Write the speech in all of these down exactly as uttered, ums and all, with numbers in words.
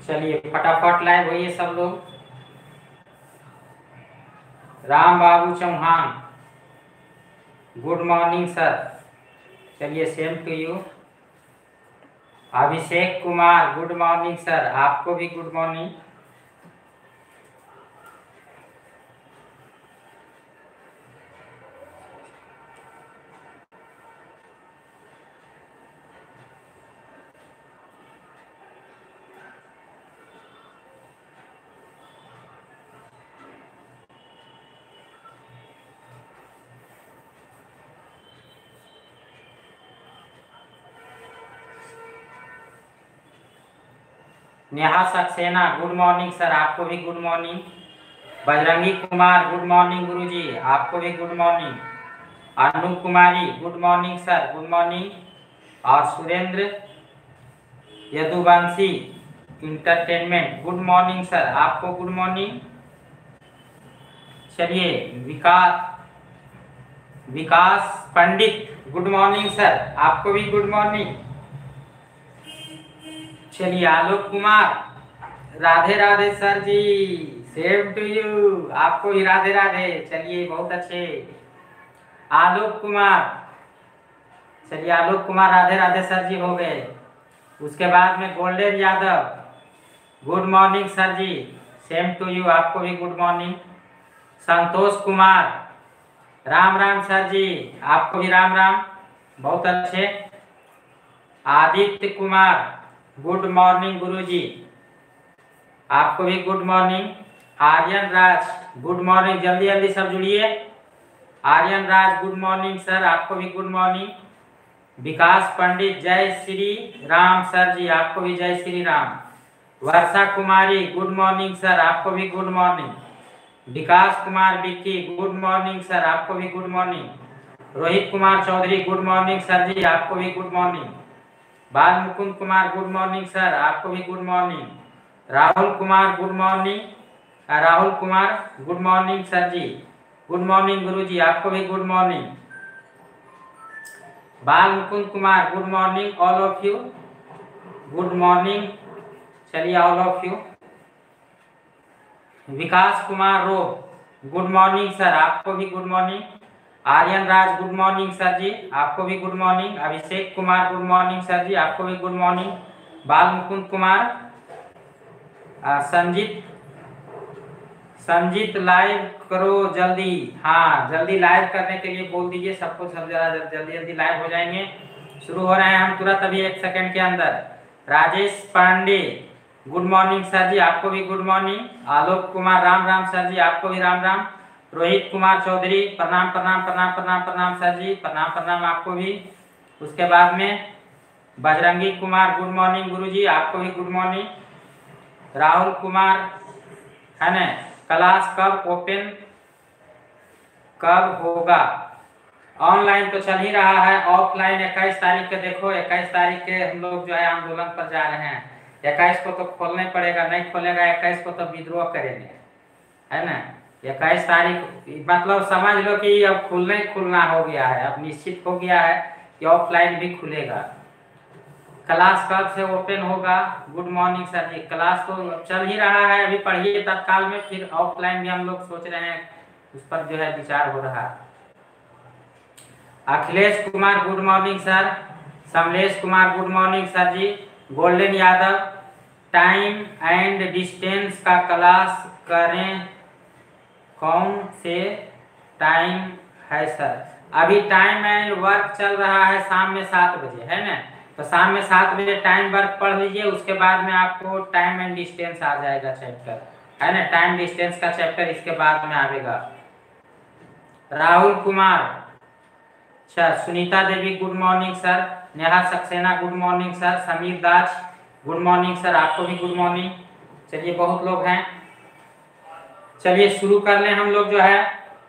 चलिए फटाफट लाइव होइए सब लोग। Ram Babu Chauhan, good morning sir. चलिए same to you. Abhishek Kumar, good morning sir, आपको भी good morning. Neha Saxena, good morning sir, आपको भी good morning. Bajrangi Kumar, good morning guruji, आपको भी good morning. Anu Kumari, good morning sir, good morning. और Surendra Yaduvanshi entertainment, good morning sir, आपको गुड मॉर्निंग। चलिए Vikas Vikas Pandit, good morning sir, आपको भी गुड मॉर्निंग। चलिए Alok Kumar, Radhe Radhe sir ji, same to you, आपको भी राधे राधे। चलिए बहुत अच्छे आलोक कुमार। चलिए आलोक कुमार राधे राधे सर जी हो गए। उसके बाद में Golden Yadav, good morning sir ji, same to you, आपको भी good morning. Santosh Kumar, Ram Ram sir ji, आपको भी राम राम, बहुत अच्छे। आदित्य कुमार, गुड मॉर्निंग गुरुजी, आपको भी good morning. Aryan Raj, good morning, जल्दी जल्दी सब जुड़िए। Aryan Raj, good morning sir, आपको भी गुड मॉर्निंग। विकास पंडित, जय श्री राम सर जी, आपको भी जय Shri Ram. Varsha Kumari, good morning sir, आपको भी good morning. Vikas Kumar Vicky, good morning sir, आपको भी good morning. Rohit Kumar Chaudhary, good morning sir ji, आपको भी good morning. Bal Mukund Kumar, good morning sir, आपको भी good morning. Rahul Kumar, good morning. Rahul Kumar, good morning sir ji, good morning guruji, आपको भी good morning. Bal Mukund Kumar, good morning all of you, good morning. चलिए all of you. Vikas Kumar रो, good morning sir, आपको भी good morning. Aryan Raj, good morning sir ji, आपको भी good morning. Abhishek Kumar, good morning sir ji, आपको भी good morning. Bal Mukund Kumar. Sanjeet Sanjeet live करो जल्दी, हाँ जल्दी लाइव करने के लिए बोल दीजिए सबको, सब जरा जल्दी जल्दी लाइव हो जाएंगे। शुरू हो रहे हैं हम तुरंत अभी एक सेकंड के अंदर। Rajesh Pande, good morning sir ji, आपको भी good morning. Alok Kumar, Ram Ram sir ji, आपको भी राम राम। रोहित कुमार चौधरी, प्रणाम प्रणाम प्रणाम प्रणाम प्रणाम सर जी, प्रणाम प्रणाम आपको भी। उसके बाद में बजरंगी कुमार, गुड मॉर्निंग गुरुजी, आपको भी गुड मॉर्निंग। राहुल कुमार, है ना, क्लास कब ओपन कब होगा? ऑनलाइन तो चल ही रहा है, ऑफलाइन इक्कीस तारीख के देखो, इक्कीस तारीख के हम लोग जो है आंदोलन पर जा रहे हैं। इक्कीस को तो खोलना ही पड़ेगा, नहीं खोलेगा इक्कीस को तो विद्रोह करेंगे, है ना। इक्कीस तारीख मतलब समझ लो कि अब खुलना ही खुलना हो गया है, अब निश्चित हो गया है कि ऑफलाइन भी खुलेगा। क्लास कब से ओपन होगा? Good morning sir ji, class तो चल ही रहा है, अभी पढ़िए तत्काल में, फिर ऑफलाइन भी हम लोग सोच रहे हैं, उस पर जो है विचार हो रहा है। Akhilesh Kumar, good morning sir. Samlesh Kumar, good morning sir ji. Golden Yadav, time and distance का क्लास करें, कौन से टाइम है सर? अभी टाइम एंड वर्क चल रहा है शाम में सात बजे, है ना, तो शाम में सात बजे टाइम वर्क पढ़ लीजिए, उसके बाद में आपको टाइम एंड डिस्टेंस आ जाएगा चैप्टर, है ना, टाइम डिस्टेंस का चैप्टर इसके बाद में आएगा। राहुल कुमार, अच्छा, Sunita Devi, good morning sir. Neha Saxena, good morning sir. Sameer Das, good morning sir, आपको भी गुड मॉर्निंग। चलिए बहुत लोग हैं, चलिए शुरू कर लें हम लोग जो है।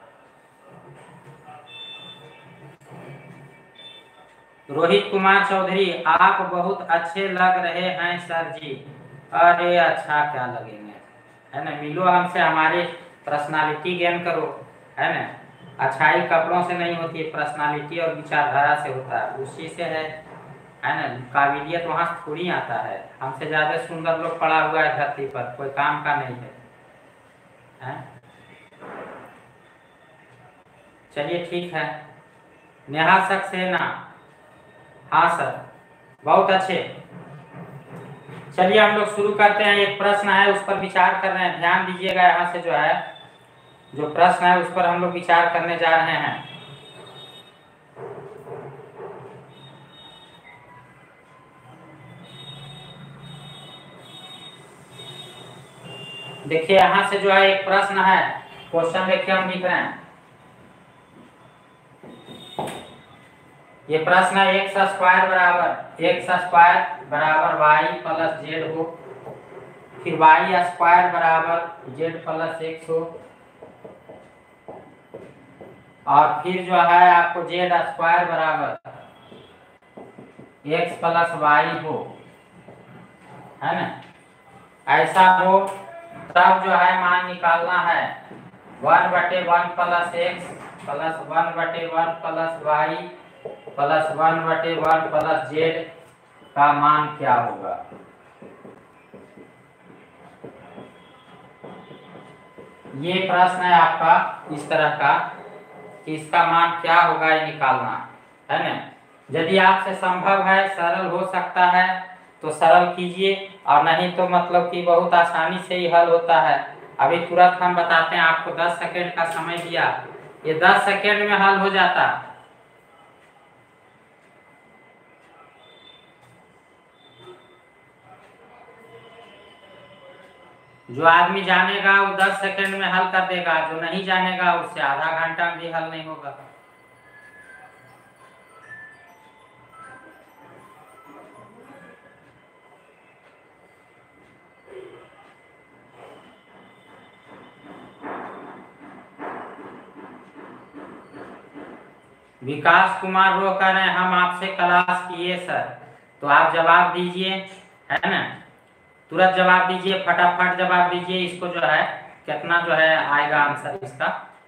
रोहित कुमार चौधरी, आप बहुत अच्छे लग रहे हैं सर जी। अरे अच्छा क्या लगेंगे, है ना, मिलो हमसे, हमारी पर्सनालिटी गेन करो, है ना। अच्छाई कपड़ों से नहीं होती है, पर्सनालिटी और विचारधारा से होता है, उसी से है। है ना, काबिलियत वहाँ से थोड़ी आता है। हमसे ज़्यादा सुंदर लोग पड़ा हुआ है धरती पर, कोई काम का नहीं है, है? चलिए ठीक है। नेहा सक्सेना, हाँ सर, बहुत अच्छे। चलिए हम लोग शुरू करते हैं। एक प्रश्न है उस पर विचार कर रहे हैं, ध्यान दीजिएगा। यहाँ से जो है जो प्रश्न है उस पर हम लोग विचार करने जा रहे हैं। देखिए यहाँ से जो है एक प्रश्न है, क्वेश्चन देखिए हम लिख रहे हैं। ये प्रश्न है एक्स स्क्वायर बराबर एक्स स्क्वायर बराबर वाई प्लस जेड हो, फिर वाई स्क्वायर बराबर जेड प्लस एक्स हो, और फिर जो है आपको जेड स्क्वायर बराबर एक्स प्लस वाई हो, है ना। ऐसा हो तब जो है मान निकालना है वन बटे one plus x plus one बटे one plus Y plus one बटे वन प्लस जेड का मान क्या होगा। ये प्रश्न है आपका इस तरह का कि इसका मान क्या होगा, ये निकालना है ना। यदि आपसे संभव है, सरल हो सकता है तो सरल कीजिए, और नहीं तो मतलब कि बहुत आसानी से ही हल होता है। अभी तुरंत हम बताते हैं आपको, दस सेकंड का समय दिया, ये दस सेकंड में हल हो जाता। जो आदमी जानेगा वो दस सेकंड में हल कर देगा, जो नहीं जानेगा उससे आधा घंटा में भी हल नहीं होगा। विकास कुमार वो कह रहे हैं हम आपसे क्लास किए सर, तो आप जवाब दीजिए, है ना। तुरंत जवाब दीजिए, फटाफट जवाब दीजिए। इसको जो है कितना जो है आएगा आंसर इसका।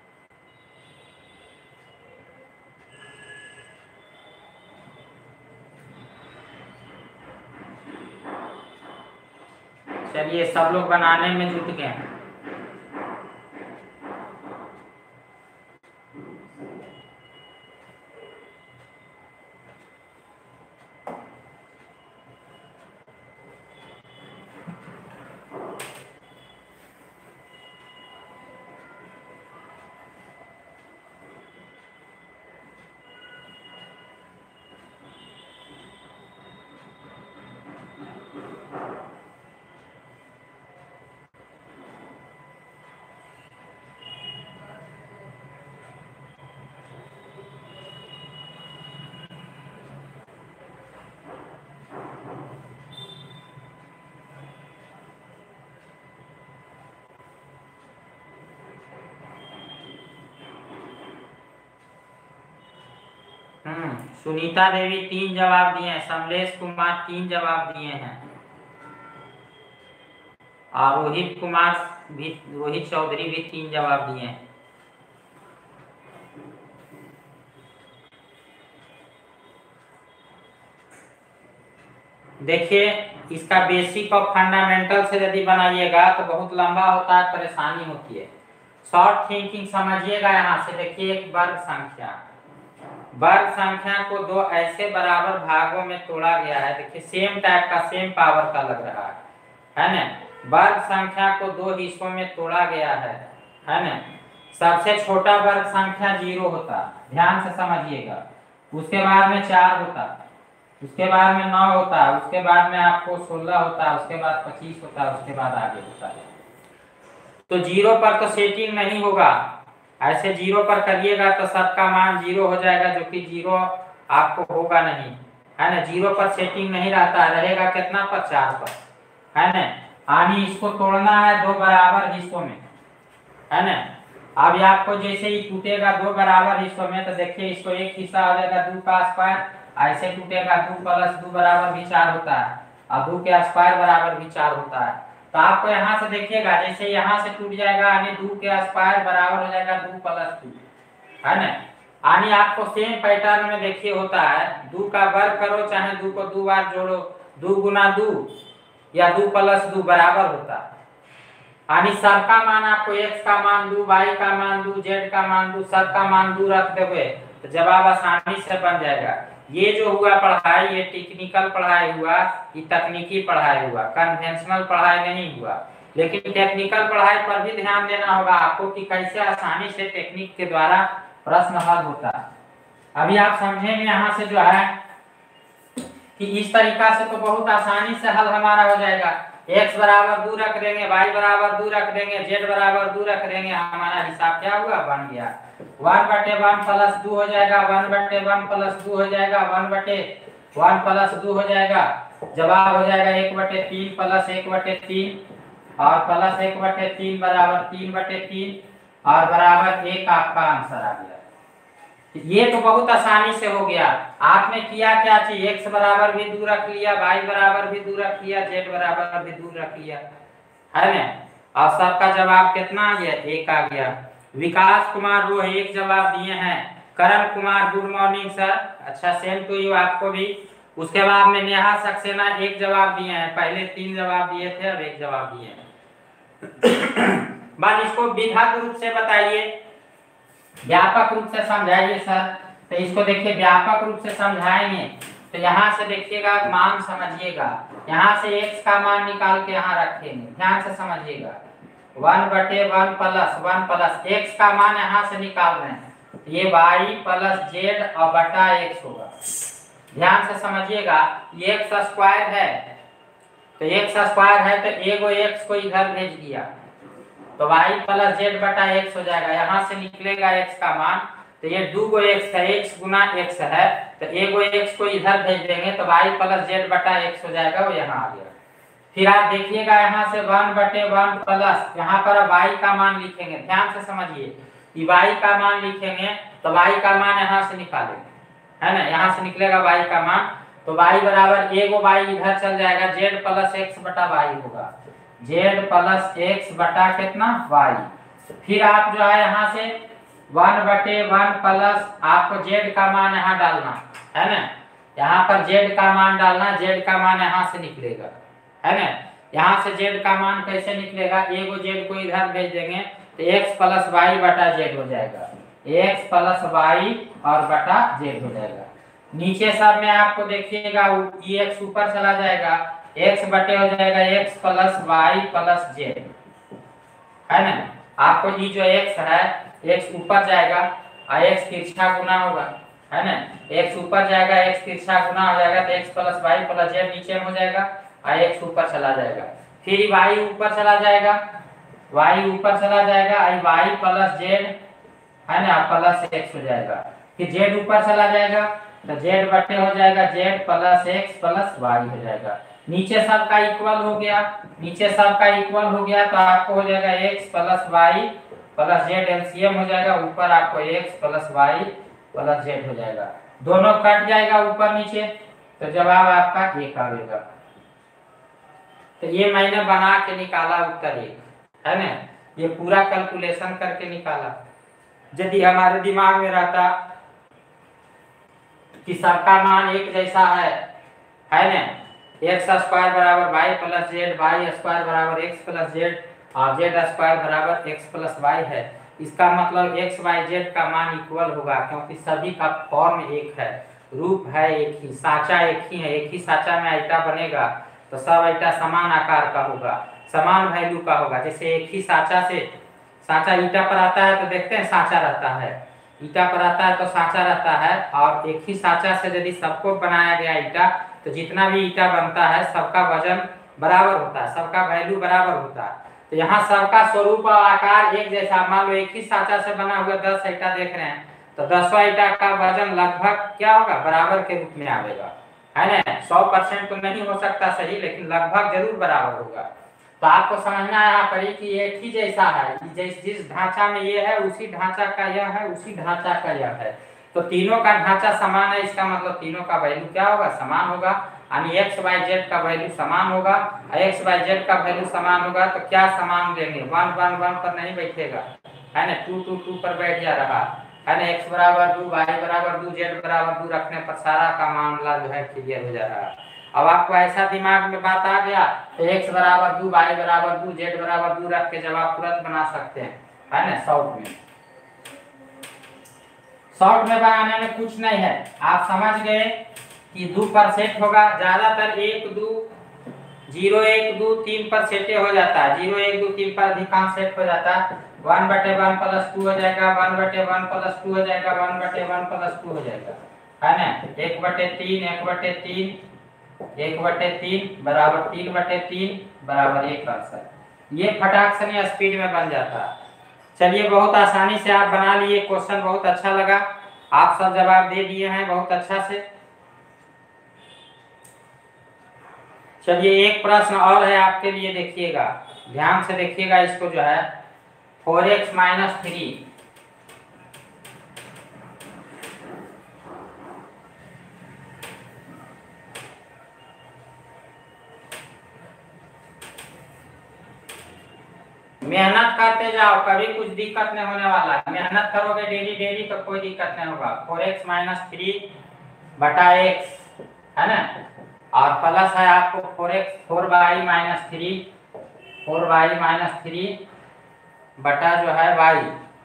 चलिए सब लोग बनाने में जुट गए हैं। हम्म सुनीता देवी तीन जवाब दिए हैं, समलेश कुमार तीन जवाब दिए हैं, और रोहित कुमार भी, रोहित चौधरी भी तीन जवाब दिए हैं। देखिए इसका बेसिक और फंडामेंटल से यदि बनाइएगा तो बहुत लंबा होता है, परेशानी होती है। शॉर्ट थिंकिंग समझिएगा। यहाँ से देखिए एक वर्ग संख्या, वर्ग संख्या को दो ऐसे बराबर भागों में तोड़ा गया है। देखिए सेम टाइप का, सेम पावर का लग रहा है, है ना। वर्ग संख्या को दो हिस्सों में तोड़ा गया है, है ना। सबसे छोटा वर्ग संख्या जीरो होता, ध्यान से समझिएगा। उसके बाद में चार होता, उसके बाद में नौ होता, उसके बाद में आपको सोलह होता, उसके बाद पच्चीस होता, उसके बाद आगे होता है। तो जीरो पर तो सेटिंग नहीं होगा, ऐसे जीरो पर करिएगा तो सबका मान जीरो हो जाएगा, जो कि जीरो आपको होगा नहीं, है ना। जीरो पर सेटिंग नहीं रहता, रहेगा कितना पर, चार पर, है ना। यानी इसको तोड़ना है दो बराबर हिस्सों में, है ना। अब आपको जैसे ही टूटेगा दो बराबर हिस्सों में, तो देखिए इसको एक हिस्सा हो जाएगा दो का स्क्वायर, ऐसे टूटेगा दो प्लस दो बराबर भी चार होता है, और दो के स्क्वायर बराबर भी चार होता है। तो आपको यहाँ से देखिएगा, जैसे यहाँ से टूट जाएगा यानी दो के स्क्वायर बराबर हो जाएगा दो प्लस दो, है ना। यानी आपको सेम पैटर्न में देखिए होता है, दो का वर्ग करो चाहे दो को दो बार जोड़ो, दो गुना दो या दो प्लस दो बराबर होता है। यानी सबका मान आपको x का मान दो, y का मान दो, z का मान दो, सबका मान दो रख दोगे तो जवाब आसानी से बन जाएगा। ये जो हुआ पढ़ाई, ये टेक्निकल पढ़ाई हुआ, ये तकनीकी पढ़ाई हुआ, कन्वेंशनल पढ़ाई नहीं हुआ। लेकिन टेक्निकल पढ़ाई पर भी ध्यान देना होगा आपको कि कैसे आसानी से टेक्निक के द्वारा प्रश्न हल होता है। अभी आप समझेंगे यहाँ से जो है कि इस तरीका से तो बहुत आसानी से हल हमारा हो जाएगा। x बराबर दो रख देंगे, y बराबर दो रख देंगे, z बराबर दो रख देंगे, हमारा हिसाब क्या हुआ, बन गया। वन बटे वन प्लस दो हो जाएगा, वन बटे वन प्लस दो हो जाएगा, वन बटे वन प्लस दो हो जाएगा, जवाब हो जाएगा एक बटे तीन प्लस एक बटे तीन और प्लस एक बटे तीन बराबर तीन बटे तीन और बराबर एक आपका आंसर आ गया। ये तो बहुत आसानी से हो गया। आपने किया क्या चीज, x बराबर भी दो रख लिया, y बराबर भी दो रख लिया, z बराबर भी दो रख लिया, है ना। और सबका जवाब कितना आ गया, एक आ गया। विकास कुमार वो एक जवाब दिए हैं। Karan Kumar good morning sir, अच्छा सेम टू यू आपको भी। उसके बाद में नेहा सक्सेना एक जवाब दिए हैं, पहले तीन जवाब दिए थे अब एक जवाब दिए हैं। बस इसको विधायक रूप से बताइए, व्यापक रूप से समझाइए सर। तो इसको देखिए व्यापक रूप से समझाएंगे तो यहाँ से देखिएगा मान समझिएगा, यहाँ से x का मान निकाल के यहाँ रखेंगे, ध्यान से समझिएगा। वन बटे one plus one plus x का मान यहाँ से निकाल रहे हैं, ये y प्लस जेड और बटा x होगा। ध्यान से समझिएगा, ये x स्क्वायर है तो x स्क्वायर है तो एगो x को इधर भेज दिया तो y प्लस जेड बटा x हो जाएगा। यहाँ से निकलेगा x का मान, तो ये दो गो x है, x गुना x है तो एगो x को इधर भेज देंगे तो y प्लस जेड बटा x हो जाएगा, वो यहाँ आ गया। फिर आप देखिएगा यहाँ से वन बटे वन प्लस, यहाँ पर y का मान लिखेंगे, ध्यान से समझिए, y का मान लिखेंगे तो y का मान यहाँ से निकालेंगे, है ना, यहाँ से निकलेगा y का मान तो y बराबर एगो y इधर चल जाएगा, z प्लस x बटा y होगा, z प्लस x बटा कितना y। फिर आप जो है यहाँ से वन बटे वन प्लस आपको z का मान यहाँ डालना है ना, यहाँ पर z का मान डालना, z का मान यहाँ से निकलेगा, है ना। यहाँ से z का मान कैसे निकलेगा, एगो z को इधर भेज देंगे तो x प्लस वाई बटा z हो जाएगा, x प्लस वाई और बटा z हो जाएगा। नीचे सब में आपको देखिएगा ये x ऊपर चला जाएगा, x बटे हो जाएगा x plus Y plus z, है ना। आपको ये जो x है x ऊपर जाएगा और x तिरछा गुना होगा, है ना, x ऊपर जाएगा x तिरछा गुना हो जाएगा तो x plus Y plus z नीचे में हो जाएगा और x ऊपर चला जाएगा। फिर y ऊपर चला जाएगा, y ऊपर चला जाएगा और y प्लस z, है ना, प्लस x हो जाएगा। फिर z ऊपर चला जाएगा तो z बटे हो जाएगा z plus x plus y हो जाएगा। नीचे सबका इक्वल हो गया, नीचे सबका इक्वल हो गया तो आपको हो जाएगा x plus Y plus z LCM हो जाएगा, ऊपर आपको x plus Y plus z हो जाएगा, दोनों कट जाएगा ऊपर नीचे तो जवाब आपका एक आएगा। तो ये मैंने बना के निकाला उत्तर एक, है ना, ये पूरा कैलकुलेशन करके निकाला। यदि हमारे दिमाग में रहता कि सबका मान एक जैसा है, है ना, एक्स स्क्वायर बराबर y plus z, y square बराबर एक्स प्लस जेड और जेड स्क्वायर बराबर एक्स प्लस वाई है, इसका मतलब एक्स वाई जेड का मान इक्वल होगा, क्योंकि सभी का फॉर्म एक है, रूप है एक ही, साचा एक ही है, एक ही साचा में आइटा बनेगा तो सब आइटा समान आकार का होगा, समान वैल्यू का होगा। जैसे एक ही साचा से साचा ईटा पर आता है तो देखते हैं साचा रहता है, ईटा पर आता है तो साचा रहता है, और एक ही साचा से यदि सबको बनाया गया ईटा तो जितना भी ईटा बनता है सबका वजन बराबर होता है, सबका वैल्यू बराबर होता है। तो यहाँ सबका स्वरूप और आकार एक जैसा, मान लो एक ही साचा से बना हुआ दस ईटा देख रहे हैं तो दसवां ईटा का वजन लगभग क्या होगा, बराबर के रूप में आएगा, है ना। सौ परसेंट तो नहीं हो सकता सही, लेकिन लगभग जरूर बराबर होगा। तो आपको समझना है यहाँ पर कि एक ही जैसा है, जिस जिस ढांचा में ये है उसी ढांचा का यह है, उसी ढांचा का यह है, तो तीनों का ढांचा समान है, इसका मतलब तीनों का वैल्यू क्या होगा, समान होगा, यानी एक्स वाई जेड का वैल्यू समान होगा। एक्स वाई जेड का वैल्यू समान होगा तो क्या समान लेंगे, वन वन वन पर नहीं बैठेगा, है ना, टू टू टू पर बैठ जा रहा, है ना, एक्स बराबर दो, वाई बराबर दो, जेड बराबर दो रखने पर सारा का मामला जो है क्लियर हो जा रहा है। अब आपको ऐसा दिमाग में बात आ गया तो एक्स बराबर दो, वाई बराबर दो, जेड बराबर दो रख के जवाब तुरंत बना सकते हैं, है ना। शॉर्ट में शॉर्ट में बनाने में कुछ नहीं है, आप समझ गए कि दो पर सेट होगा, ज्यादातर एक दो जीरो एक दो तीन पर सेटे हो जाता है, जीरो एक दो तीन पर अधिकांश सेट हो जाता है। वन बटे वन प्लस टू हो जाएगा, वन बटे वन प्लस टू हो जाएगा, वन बटे वन प्लस टू हो जाएगा, है ना। एक बटे तीन, एक बटे तीन, एक बटे तीन बराबर तीन बटे तीन बराबर एक आंसर। ये फटाक से स्पीड में बन जाता है। चलिए, बहुत आसानी से आप बना लिए, क्वेश्चन बहुत अच्छा लगा, आप सब जवाब दे दिए हैं बहुत अच्छा से। चलिए, एक प्रश्न और है आपके लिए, देखिएगा ध्यान से देखिएगा इसको, जो है फोर एक्स माइनस थ्री मेहनत करते जाओ, कभी कुछ दिक्कत नहीं होने वाला है। मेहनत करोगे डेली डेली तो कोई दिक्कत नहीं होगा। फोर एक्स माइनस थ्री बटा एक्स, है ना, और प्लस है आपको four x four y minus three, four y minus three बटा जो है वाई,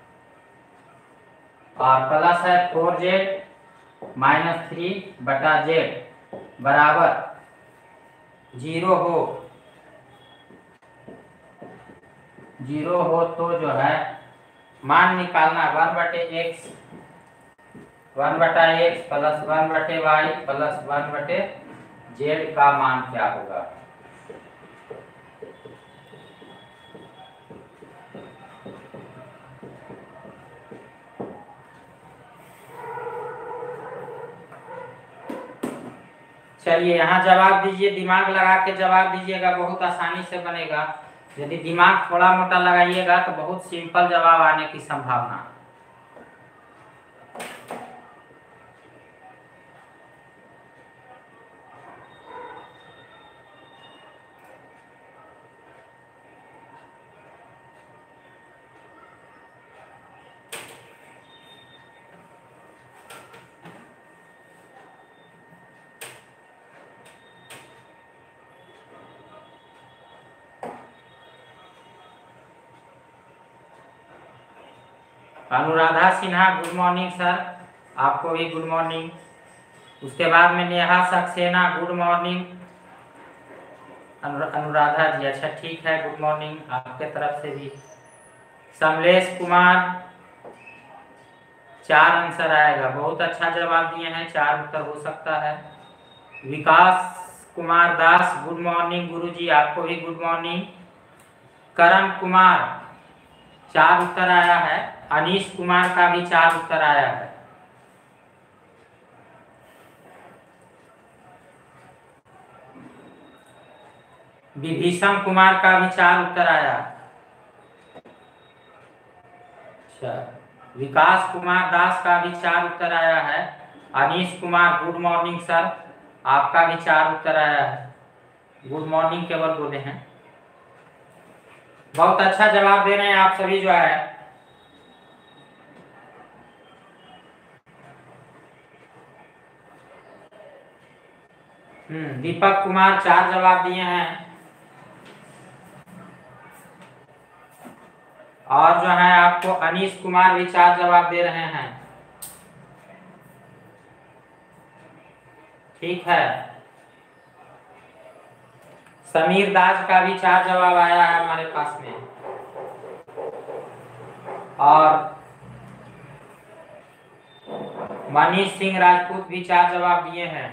और प्लस है फोर जेड माइनस थ्री बटा जेड बराबर जीरो हो, जीरो हो तो जो है मान निकालना, वन बटे एक्स, वन बटा एक्स प्लस वन बटे वाई प्लस वन बटे जेड का मान क्या होगा। चलिए, यहाँ जवाब दीजिए, दिमाग लगा के जवाब दीजिएगा, बहुत आसानी से बनेगा। यदि दिमाग थोड़ा मोटा लगाइएगा तो बहुत सिंपल जवाब आने की संभावना। Anuradha Sinha, good morning sir, आपको भी गुड मॉर्निंग। उसके बाद में नेहा सक्सेना, गुड मॉर्निंग। अनुराधा जी, अच्छा ठीक है, गुड मॉर्निंग आपके तरफ से भी। समलेश कुमार, चार आंसर आएगा, बहुत अच्छा जवाब दिए हैं, चार उत्तर हो सकता है। विकास कुमार दास, गुड मॉर्निंग गुरुजी, आपको भी गुड मॉर्निंग। करण कुमार, चार उत्तर आया है। अनीश कुमार का भी चार उत्तर आया है। विभीषण कुमार का भी चार उत्तर आया। अच्छा, विकास कुमार दास का भी चार उत्तर आया है। Anish Kumar, good morning sir, आपका भी चार उत्तर आया है। गुड मॉर्निंग केवल बोले हैं, बहुत अच्छा जवाब दे रहे हैं आप सभी जो है। हम्म दीपक कुमार चार जवाब दिए हैं, और जो है आपको अनीश कुमार भी चार जवाब दे रहे हैं। ठीक है, समीर दास का भी चार जवाब आया है हमारे पास में, और मनीष सिंह राजपूत भी चार जवाब दिए हैं।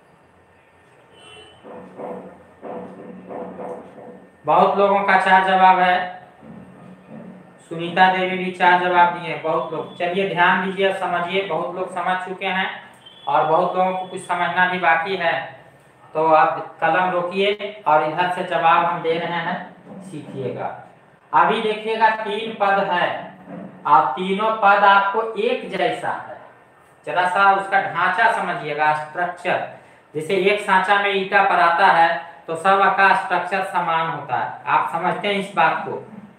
बहुत लोगों का चार जवाब है। सुनीता देवी भी चार जवाब दिए हैं, बहुत लोग। चलिए ध्यान दीजिए, समझिए, बहुत लोग समझ चुके हैं और बहुत लोगों को कुछ समझना भी बाकी है, तो आप कलम रोकिए और इधर से जवाब हम दे रहे हैं, सीखिएगा। अभी देखिएगा तीन पद है, आप तीनों पद आपको एक जैसा है, जरा सा उसका ढांचा समझिएगा, स्ट्रक्चर। जैसे एक सांचा में ईटा पर आता है तो सब का स्ट्रक्चर समान होता है, आप समझते हैं इस बात को।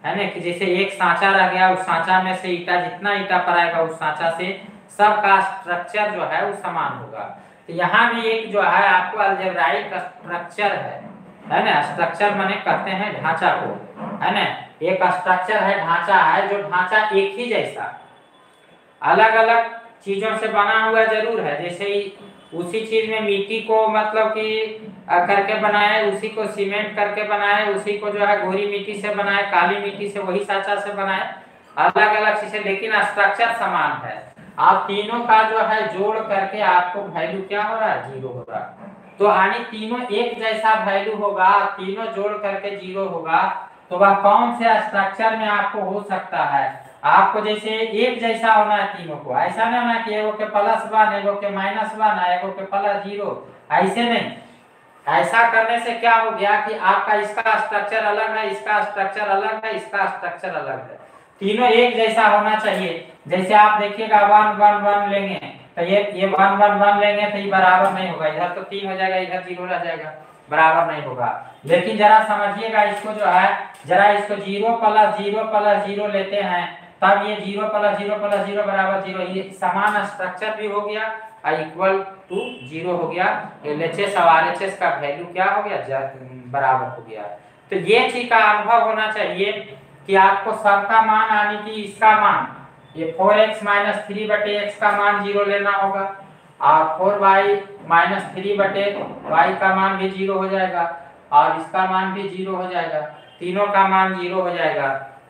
है ना, कि जैसे एक सांचा रह गया, उस सांचा में से ईटा जितना ईटा पर आएगा उस सांचा से सबका स्ट्रक्चर जो है वो समान होगा। तो यहाँ भी एक जो है आपको अलजेब्राइक स्ट्रक्चर है है ना, स्ट्रक्चर माने कहते हैं ढांचा को, है ना, एक स्ट्रक्चर है, ढांचा है, जो ढांचा एक ही जैसा अलग अलग चीजों से बना हुआ जरूर है। जैसे उसी चीज में मिट्टी को मतलब कि करके बनाए, उसी को सीमेंट करके बनाए, उसी को जो है गोरी मिट्टी से बनाए, काली मिट्टी से, वही सांचा से बनाए, अलग अलग चीजें, लेकिन स्ट्रक्चर समान है। आप तीनों का जो है जोड़ करके आपको वैल्यू क्या हो रहा है, जीरो हो रहा है। तो यानी तीनों एक जैसा वैल्यू होगा, तीनों जोड़ करके जीरो होगा, तो वह कौन से स्ट्रक्चर में आपको हो सकता है। आपको जैसे एक जैसा होना है तीनों को, ऐसा नहीं होना कि एगो के प्लस वन, एगो के माइनस वन, एगो के प्लस जीरो, ऐसे नहीं। ऐसा करने से क्या हो गया कि आपका इसका स्ट्रक्चर अलग है, इसका स्ट्रक्चर अलग है, इसका स्ट्रक्चर अलग है, तीनों एक जैसा होना चाहिए। जैसे आप देखिएगा वन वन वन लेंगे तो ये ये वन वन वन लेंगे तो ये बराबर नहीं होगा, इधर तो तीन हो जाएगा, इधर जीरो रह जाएगा, बराबर नहीं होगा। लेकिन जरा समझिएगा इसको जो है, जरा इसको zero plus zero plus zero लेते हैं, तब ये zero plus zero plus zero बराबर जीरो, ये समान स्ट्रक्चर भी हो गया और इक्वल टू जीरो हो गया। एल एच एस और आर एच एस का वैल्यू क्या हो गया, बराबर हो गया। तो ये चीज का अनुभव होना चाहिए कि आपको सबका मान यानी कि इसका मान ये फोर एक्स माइनस थ्री बटे एक्स का मान जीरो लेना होगा, और फोर वाई माइनस थ्री बटे वाई का मान भी जीरो हो जाएगा, और इसका मान भी जीरो हो जाएगा, तीनों का मान जीरो हो जाएगा।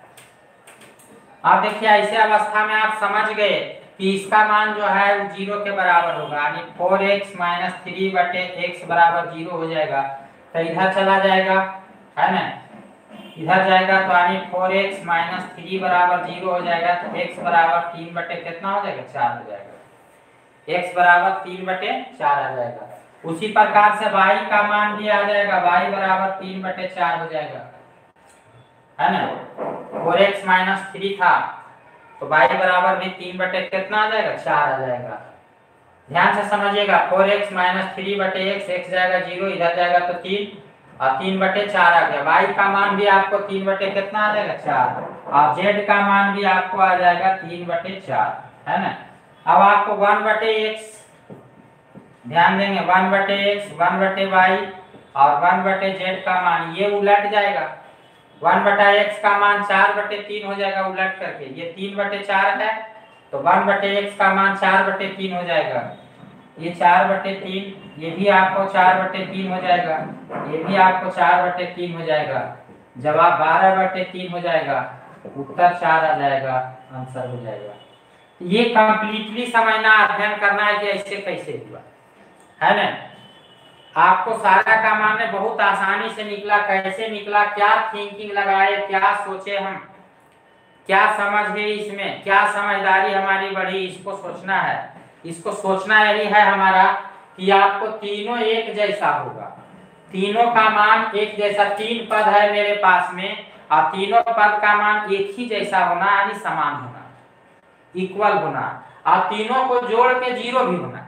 अब देखिए ऐसे अवस्था में आप समझ गए कि इसका मान जो है वो जीरो के बराबर होगा, यानी फोर एक्स माइनस थ्री बटे एक्स बराबर जीरो हो जाएगा। तो इधर चला जाएगा, है ना, इधर जाएगा तो यानी फोर एक्स माइनस थ्री बराबर जीरो हो जाएगा, तो एक्स बराबर तीन बटे कितना हो जाएगा, चार हो जाएगा, एक्स बराबर तीन बटे चार आ जाएगा। उसी प्रकार से वाई का मान भी आ जाएगा, वाई बराबर तीन बटे चार हो जाएगा, है ना, फोर एक्स माइनस थ्री था तो वाई बराबर भी तीन बटे कितना आ जाएगा, चार आ जाएगा। ध्यान से समझिएगा, फोर एक्स माइनस थ्री बटे एक्स, एक्स जाएगा जीरो, इधर जाएगा तो तीन, और तीन बटे चार आ गया। वाई का मान भी आपको तीन बटे कितना आ जाएगा, चार, और जेड का मान भी आपको आ जाएगा तीन बटे चार, है ना। अब आपको वन बटे एक्स ध्यान देंगे, वन बटे एक्स, वन बटे वाई और वन बटे जेड का मान ये उलट जाएगा। वन बटा एक्स का मान चार बटे तीन हो जाएगा उलट करके, ये तीन बटे चार है तो वन बटे एक्स का मान चार बटे तीन हो जाएगा, ये चार बटे तीन, ये भी आपको चार बटे तीन हो जाएगा, ये भी आपको चार बटे तीन हो जाएगा। जवाब बारह बटे तीन हो जाएगा, उत्तर चार आ जाएगा, आंसर हो जाएगा। ये कंप्लीटली समझना, अध्ययन करना है कि ऐसे कैसे हुआ, है ना। आपको सारा का मान बहुत आसानी से निकला, कैसे निकला, क्या थिंकिंग लगाए, क्या सोचे हम, क्या समझ है इसमें, क्या समझदारी हमारी बढ़ी, इसको सोचना है। इसको सोचना यही है हमारा कि आपको तीनों एक जैसा होगा, तीनों का मान एक जैसा, तीन पद है मेरे पास में और तीनों पद का मान एक ही जैसा होना, यानी समान होना, इक्वल होना, और तीनों को जोड़ के जीरो भी होना,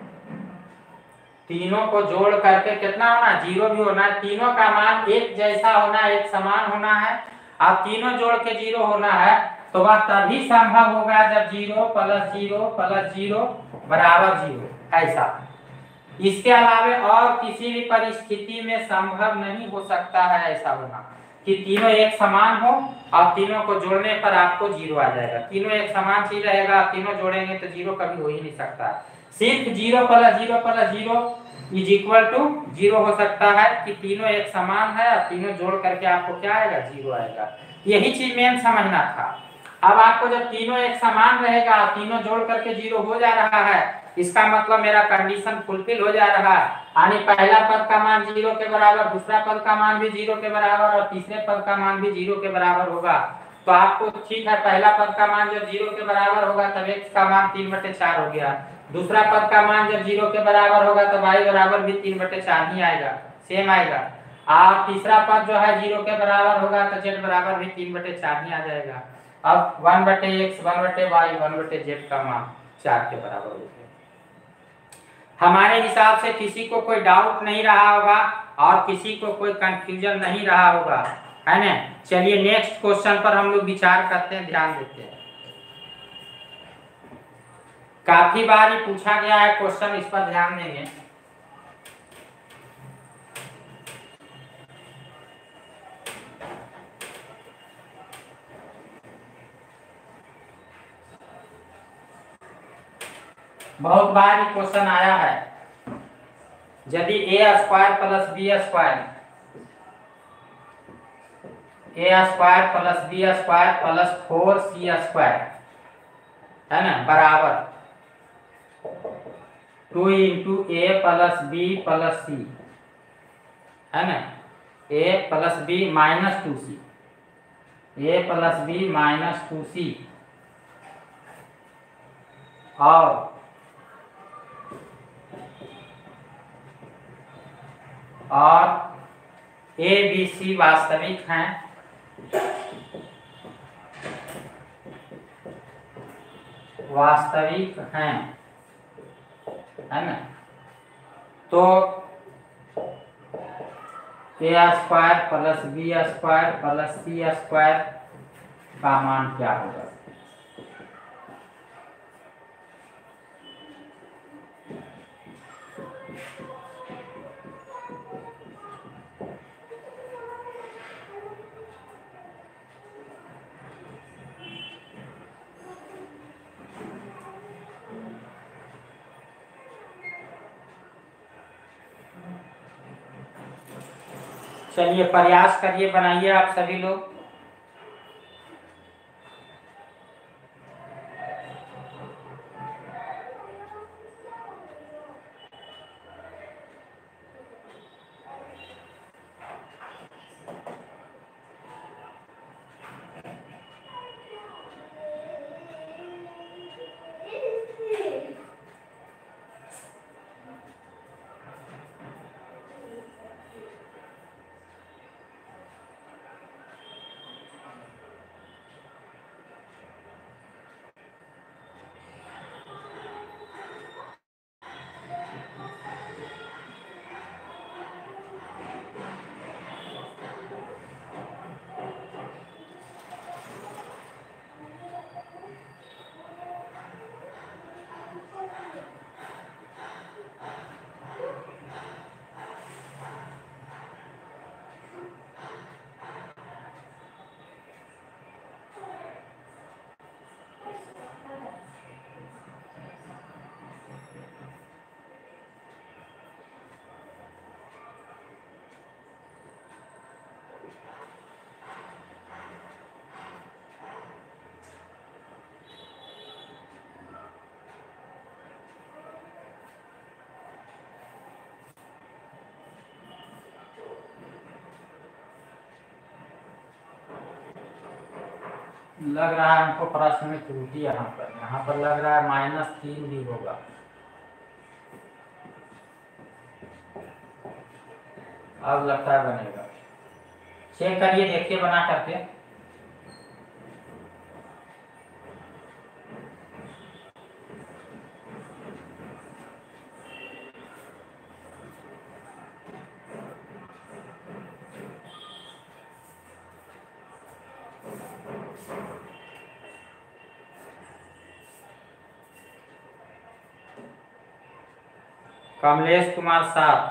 तीनों को जोड़ करके कितना होना, जीरो भी होना, तीनों का मान एक जैसा होना, एक समान होना है, और तीनों जोड़ के जीरो होना है। तो वह तभी संभव होगा जब zero plus zero plus zero बराबर जीरो, ऐसा। इसके अलावा और किसी भी परिस्थिति में संभव नहीं हो सकता है ऐसा होना कि तीनों एक समान हो और तीनों को जोड़ने पर आपको जीरो आ जाएगा। तीनों एक समान चीज रहेगा, तीनों जोड़ेंगे तो जीरो कभी हो ही नहीं सकता। सिर्फ zero plus zero plus zero is equal to zero हो सकता है कि तीनों एक समान है और तीनों जोड़ करके आपको क्या आएगा, जीरो आएगा। यही चीज मेन समझना था। अब आपको जब तीनों एक समान रहेगा, तीनों जोड़ करके जीरो हो जा रहा है, इसका मतलब मेरा कंडीशन फुलफिल हो जा रहा है, यानी पहला पद का मान जीरो के बराबर, दूसरा पद का मान भी जीरो के बराबर और तीसरे पद का मान भी जीरो के बराबर होगा। तो आपको ठीक है, पहला पद का मान जब जीरो के बराबर होगा तब एक्स का मान तीन बटे चार हो गया, दूसरा पद का मान जब जीरो के बराबर होगा तो वाई बराबर भी तीन बटे चार ही आएगा, सेम आएगा। आप तीसरा पद जो है जीरो के बराबर होगा तो जेड बराबर भी तीन बटे चार ही आ जाएगा। अब वन बटे एक्स, वन बटे वाई, वन बटे जेड का मान चार के बराबर हो गया। हमारे हिसाब से किसी को कोई डाउट नहीं रहा होगा और किसी को कोई कंफ्यूजन नहीं रहा होगा। है ना। चलिए नेक्स्ट क्वेश्चन पर हम लोग विचार करते हैं, ध्यान देते हैं। काफी बार ही पूछा गया है क्वेश्चन, इस पर ध्यान देंगे। बहुत बार ही क्वेश्चन आया है, यदि A square plus B square A square plus B square plus four C square है ना बराबर two into A plus B plus C है ना, A plus B minus two C A plus B minus two C और और A B C वास्तविक हैं, वास्तविक हैं है ना। तो A square plus B square plus C square का मान क्या होगा? चलिए प्रयास करिए, बनाइए आप सभी लोग। लग रहा है हमको प्रश्न में त्रुटि, यहाँ पर यहाँ पर लग रहा है माइनस तीन भी होगा। अब लगता है बनेगा, चेक करिए, देखिए बना करके। कमलेश कुमार साथ,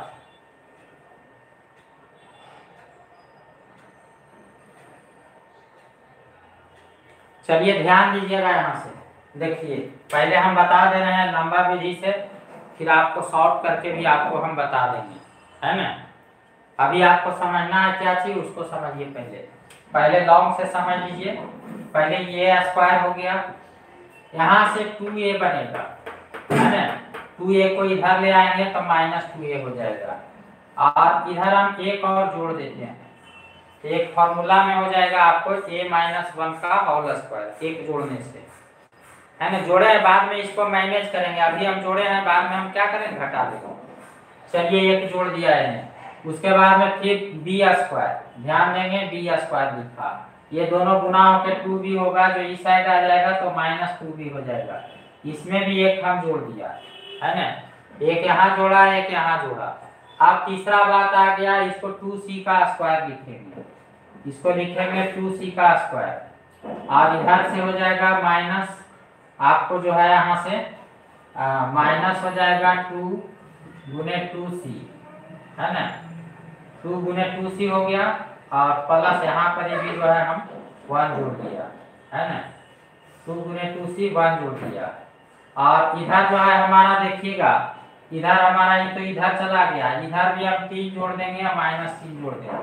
चलिए ध्यान दीजिएगा। यहाँ से देखिए, पहले हम बता दे रहे हैं लंबा विधि से, फिर आपको शॉर्ट करके भी आपको हम बता देंगे, है ना। अभी आपको समझना है क्या चीज, उसको समझिए। पहले पहले लॉन्ग से समझ लीजिए। पहले ये स्क्वायर हो गया, यहाँ से टू ए बनेगा, है ना। टू ए को इधर ले आएंगे तो माइनस टू ए हो जाएगा, और इधर हम एक और जोड़ देते हैं। एक फॉर्मूला में हो जाएगा आपको ए माइनस वन का होल स्क्वायर, एक जोड़ने से, है ना। जोड़े हैं, बाद में इसको मैनेज करेंगे। अभी हम जोड़े हैं, बाद में हम क्या करेंगे, घटा देंगे। चलिए एक जोड़ दिया है, उसके बाद में फिर बी स्क्वायर, ध्यान देंगे बी स्क्वायर लिखा, ये दोनों गुना होकर टू बी होगा, जो इस साइड आ जाएगा तो माइनस टू बी हो जाएगा। इसमें भी एक हम जोड़ दिया, है ना। एक यहाँ जोड़ा, एक यहाँ जोड़ा। अब तीसरा बात आ गया, इसको टू सी का स्क्वायर लिखेंगे, इसको लिखेंगे टू सी का स्क्वायर और इधर से हो जाएगा माइनस, आपको जो है यहाँ से माइनस हो जाएगा टू गुने टू सी, है ना, टू गुने टू सी हो गया और प्लस यहाँ पर ये भी जो है हम वन जोड़ दिया, है ना, टू गुने टू सी वन जोड़ दिया। और इधर जो है हमारा देखिएगा, इधर हमारा ये तो इधर चला गया, इधर भी हम तीन जोड़ देंगे या माइनस तीन जोड़ देंगे,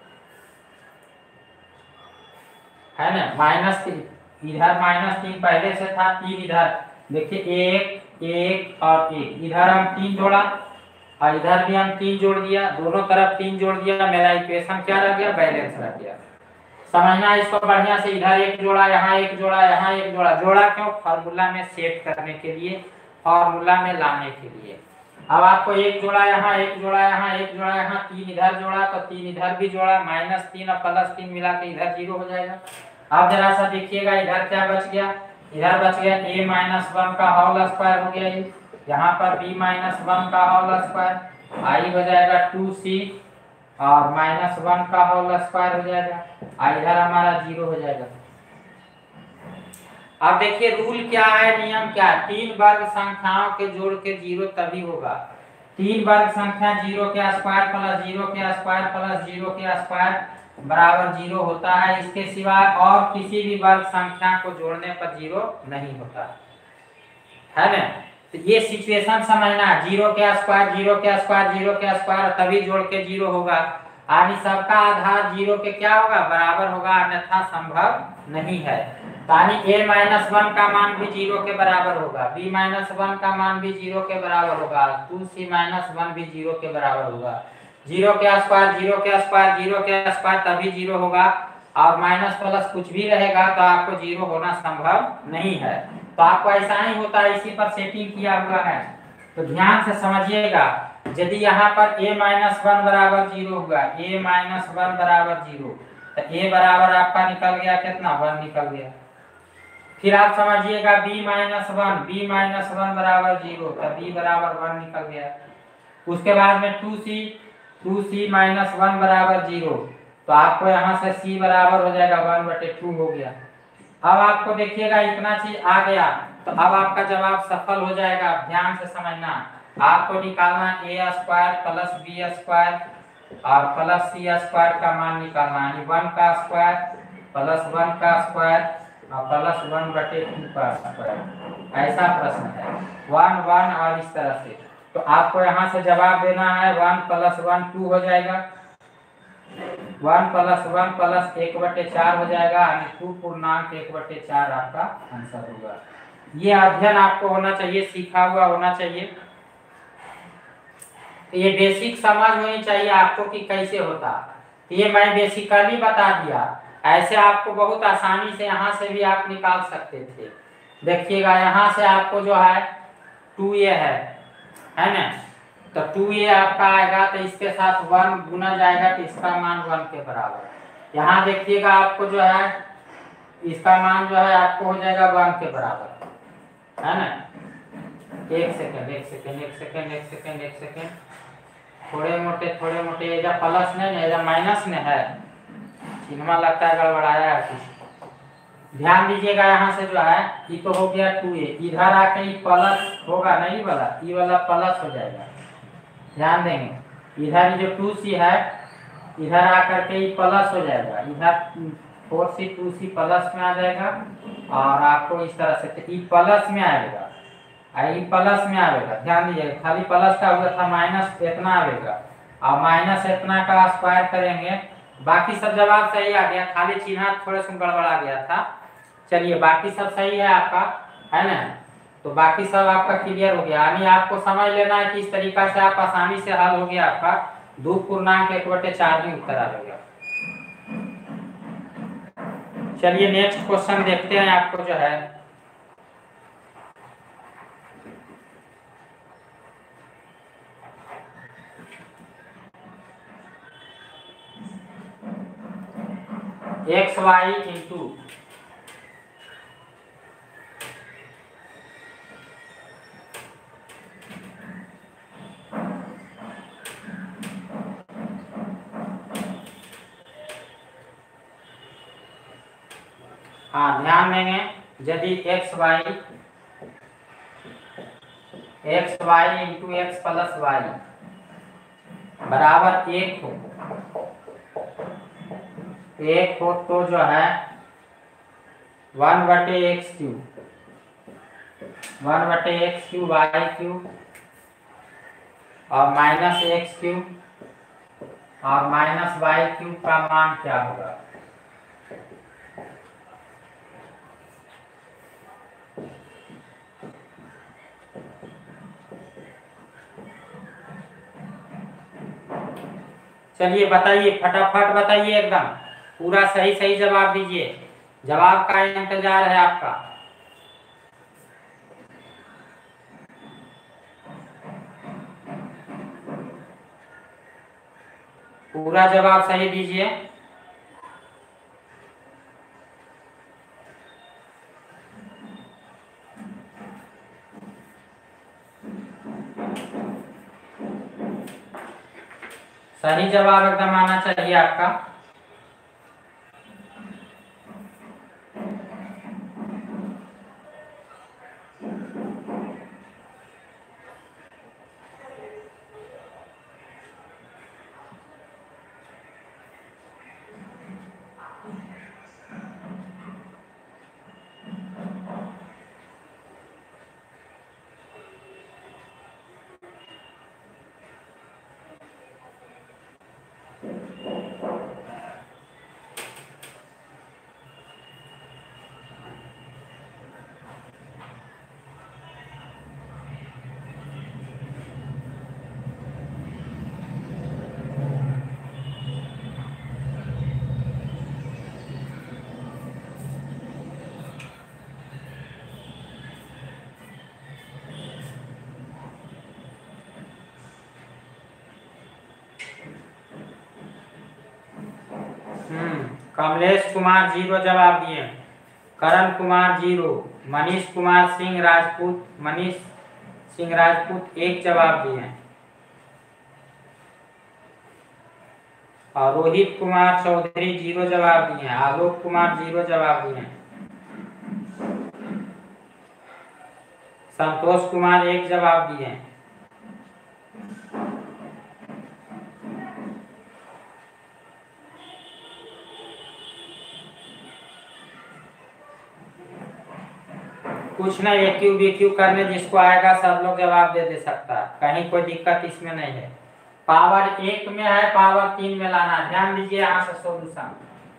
है ना, माइनस तीन, इधर माइनस तीन पहले से था, तीन इधर देखिए, एक एक और एक, इधर हम तीन जोड़ा और इधर भी हम तीन जोड़ दिया, दोनों तरफ तीन जोड़ दिया, मेरा इक्वेशन क्या रह गया, बैलेंस रह गया। समझना इसको बढ़िया से, इधर एक जोड़ा, यहाँ एक जोड़ा, यहाँ एक जोड़ा, जोड़ा क्यों, फार्मूला में सेट करने के लिए, फार्मूला में लाने के लिए। अब आपको एक जोड़ा यहाँ, एक जोड़ा यहाँ, एक जोड़ा यहाँ, तीन इधर जोड़ा तो तीन इधर भी जोड़ा, माइनस तीन और प्लस तीन मिला के इधर जीरो हो जाएगा। अब जरा सा देखिएगा इधर क्या बच गया, इधर बच गया ए माइनस वन का होल स्क्वायर हो गया, ये यहाँ पर बी माइनस वन का होल स्क्वायर, आई हो जाएगा टू सी और माइनस वन का होल स्क्वायर हो जाएगा, और इधर हमारा जीरो हो जाएगा। अब देखिए रूल क्या है, नियम क्या है, तीन वर्ग संख्याओं के जोड़ के जीरो तभी होगा, तीन वर्ग संख्या जीरो के स्क्वायर प्लस जीरो के स्क्वायर प्लस जीरो के स्क्वायर बराबर जीरो होता है, इसके सिवाय और किसी भी वर्ग संख्या को जोड़ने पर जीरो नहीं होता है ना। तो ये सिचुएशन समझना, जीरो के स्क्वायर जीरो के स्क्वायर जीरो के स्क्वायर तभी जोड़ के जीरो होगा, यानी सबका आधार जीरो के क्या होगा, बराबर होगा, अन्यथा संभव नहीं है। यानी a माइनस वन का मान भी जीरो के बराबर होगा, b माइनस वन का मान भी जीरो के बराबर होगा, टू सी माइनस वन भी जीरो के बराबर होगा, जीरो के स्क्वायर जीरो के स्क्वायर जीरो के स्क्वायर तभी जीरो होगा, और माइनस प्लस कुछ भी रहेगा तो आपको जीरो होना संभव नहीं है। तो आपको ऐसा ही होता है, इसी पर सेटिंग किया हुआ है, तो ध्यान से समझिएगा। यदि यहाँ पर a माइनस वन बराबर जीरो हुआ, a माइनस वन बराबर जीरो, तो a बराबर आपका निकल गया कितना, वन निकल गया। फिर आप समझिएगा b minus one, b minus one बराबर जीरो, तो b बराबर वन निकल गया। उसके बाद में two C, two C minus one बराबर जीरो, तो आपको यहाँ से c बराबर हो जाएगा वन बटे टू हो गया। अब आपको देखिएगा इतना चीज आ गया, तो अब आपका जवाब सफल हो जाएगा। ध्यान से समझना, आपको निकालना A square plus B square और प्लस सी स्क्वायर का मान निकालना, यानी वन का स्क्वायर प्लस वन का स्क्वायर और प्लस वन बटे टू का स्क्वायर, ऐसा प्रश्न है, वन वन और इस तरह से। तो आपको यहाँ से जवाब देना है, वन प्लस वन टू हो जाएगा, वन प्लस वन प्लस एक बटे चार हो जाएगा, यानी टू पूर्णांक एक बटे चार आपका आंसर होगा। ये अध्ययन आपको होना चाहिए, सीखा हुआ होना चाहिए, ये बेसिक समझ होनी चाहिए आपको कि कैसे होता। ये मैं बेसिकली बता दिया, ऐसे आपको बहुत आसानी से यहाँ से भी आप निकाल सकते थे। देखिएगा यहाँ से आपको जो है टू ए है है ना, तो टू ए आपका आएगा, तो इसके साथ वन गुना जाएगा तो इसका मान वन के बराबर। यहाँ देखिएगा आपको जो है इसका मान जो है आपको हो जाएगा वन के बराबर, है ना। एक सेकेंड एक सेकेंड एक सेकेंड एक सेकेंड एक सेकेंड थोड़े मोटे थोड़े मोटे एजा प्लस नहीं है, एजा माइनस में है, चिन्ह लगता है गड़बड़ाया है कुछ। ध्यान दीजिएगा यहाँ से जो है ये तो हो गया टू ए, इधर आके ये प्लस होगा नहीं वाला, ये वाला प्लस हो जाएगा। ध्यान देंगे इधर जो टू सी है इधर आकर के ये प्लस हो जाएगा, इधर four C two C plus में आ जाएगा, और आपको इस तरह से ये प्लस में आएगा, आई प्लस में आएगा। ध्यान दीजिएगा, खाली प्लस का हुआ था, माइनस इतना आएगा और माइनस इतना का स्क्वायर करेंगे, बाकी सब जवाब सही आ गया, खाली चिन्ह थोड़े से गड़बड़ा गया था। चलिए बाकी सब सही है आपका, है ना, तो बाकी सब आपका क्लियर हो गया। यानी आपको समझ लेना है कि इस तरीका से आप आसानी से हल हो गया आपका दो पूर्णांक एक बटे चार में उत्तर आ जाएगा। चलिए नेक्स्ट क्वेश्चन देखते हैं, आपको जो है एक्स वाई इंटू हाँ ध्यान देंगे, यदि X Y X Y into X plus Y बराबर एक हो एक हो तो जो है वन बटे एक्स क्यू वन बटे एक्स क्यू वाई क्यू और माइनस एक्स क्यू और माइनस वाई क्यू का मान क्या होगा। चलिए बताइए, फटाफट बताइए, एकदम पूरा सही सही जवाब दीजिए, जवाब का इंतजार है आपका। पूरा जवाब सही दीजिए। सही जवाब एकदम आना चाहिए आपका। कमलेश कुमार जीरो जवाब दिए, करण कुमार जीरो, मनीष कुमार सिंह राजपूत मनीष सिंह राजपूत एक जवाब दिए और रोहित कुमार चौधरी जीरो जवाब दिए, आलोक कुमार जीरो जवाब दिए, संतोष कुमार एक जवाब दिए, कुछ नहीं, ए क्यू बी क्यू करने जिसको आएगा सब लोग जवाब दे दे सकता है, कहीं कोई दिक्कत इसमें नहीं है। पावर एक में है, पावर तीन में लाना, ध्यान दीजिए यहाँ से सोल्यूशन।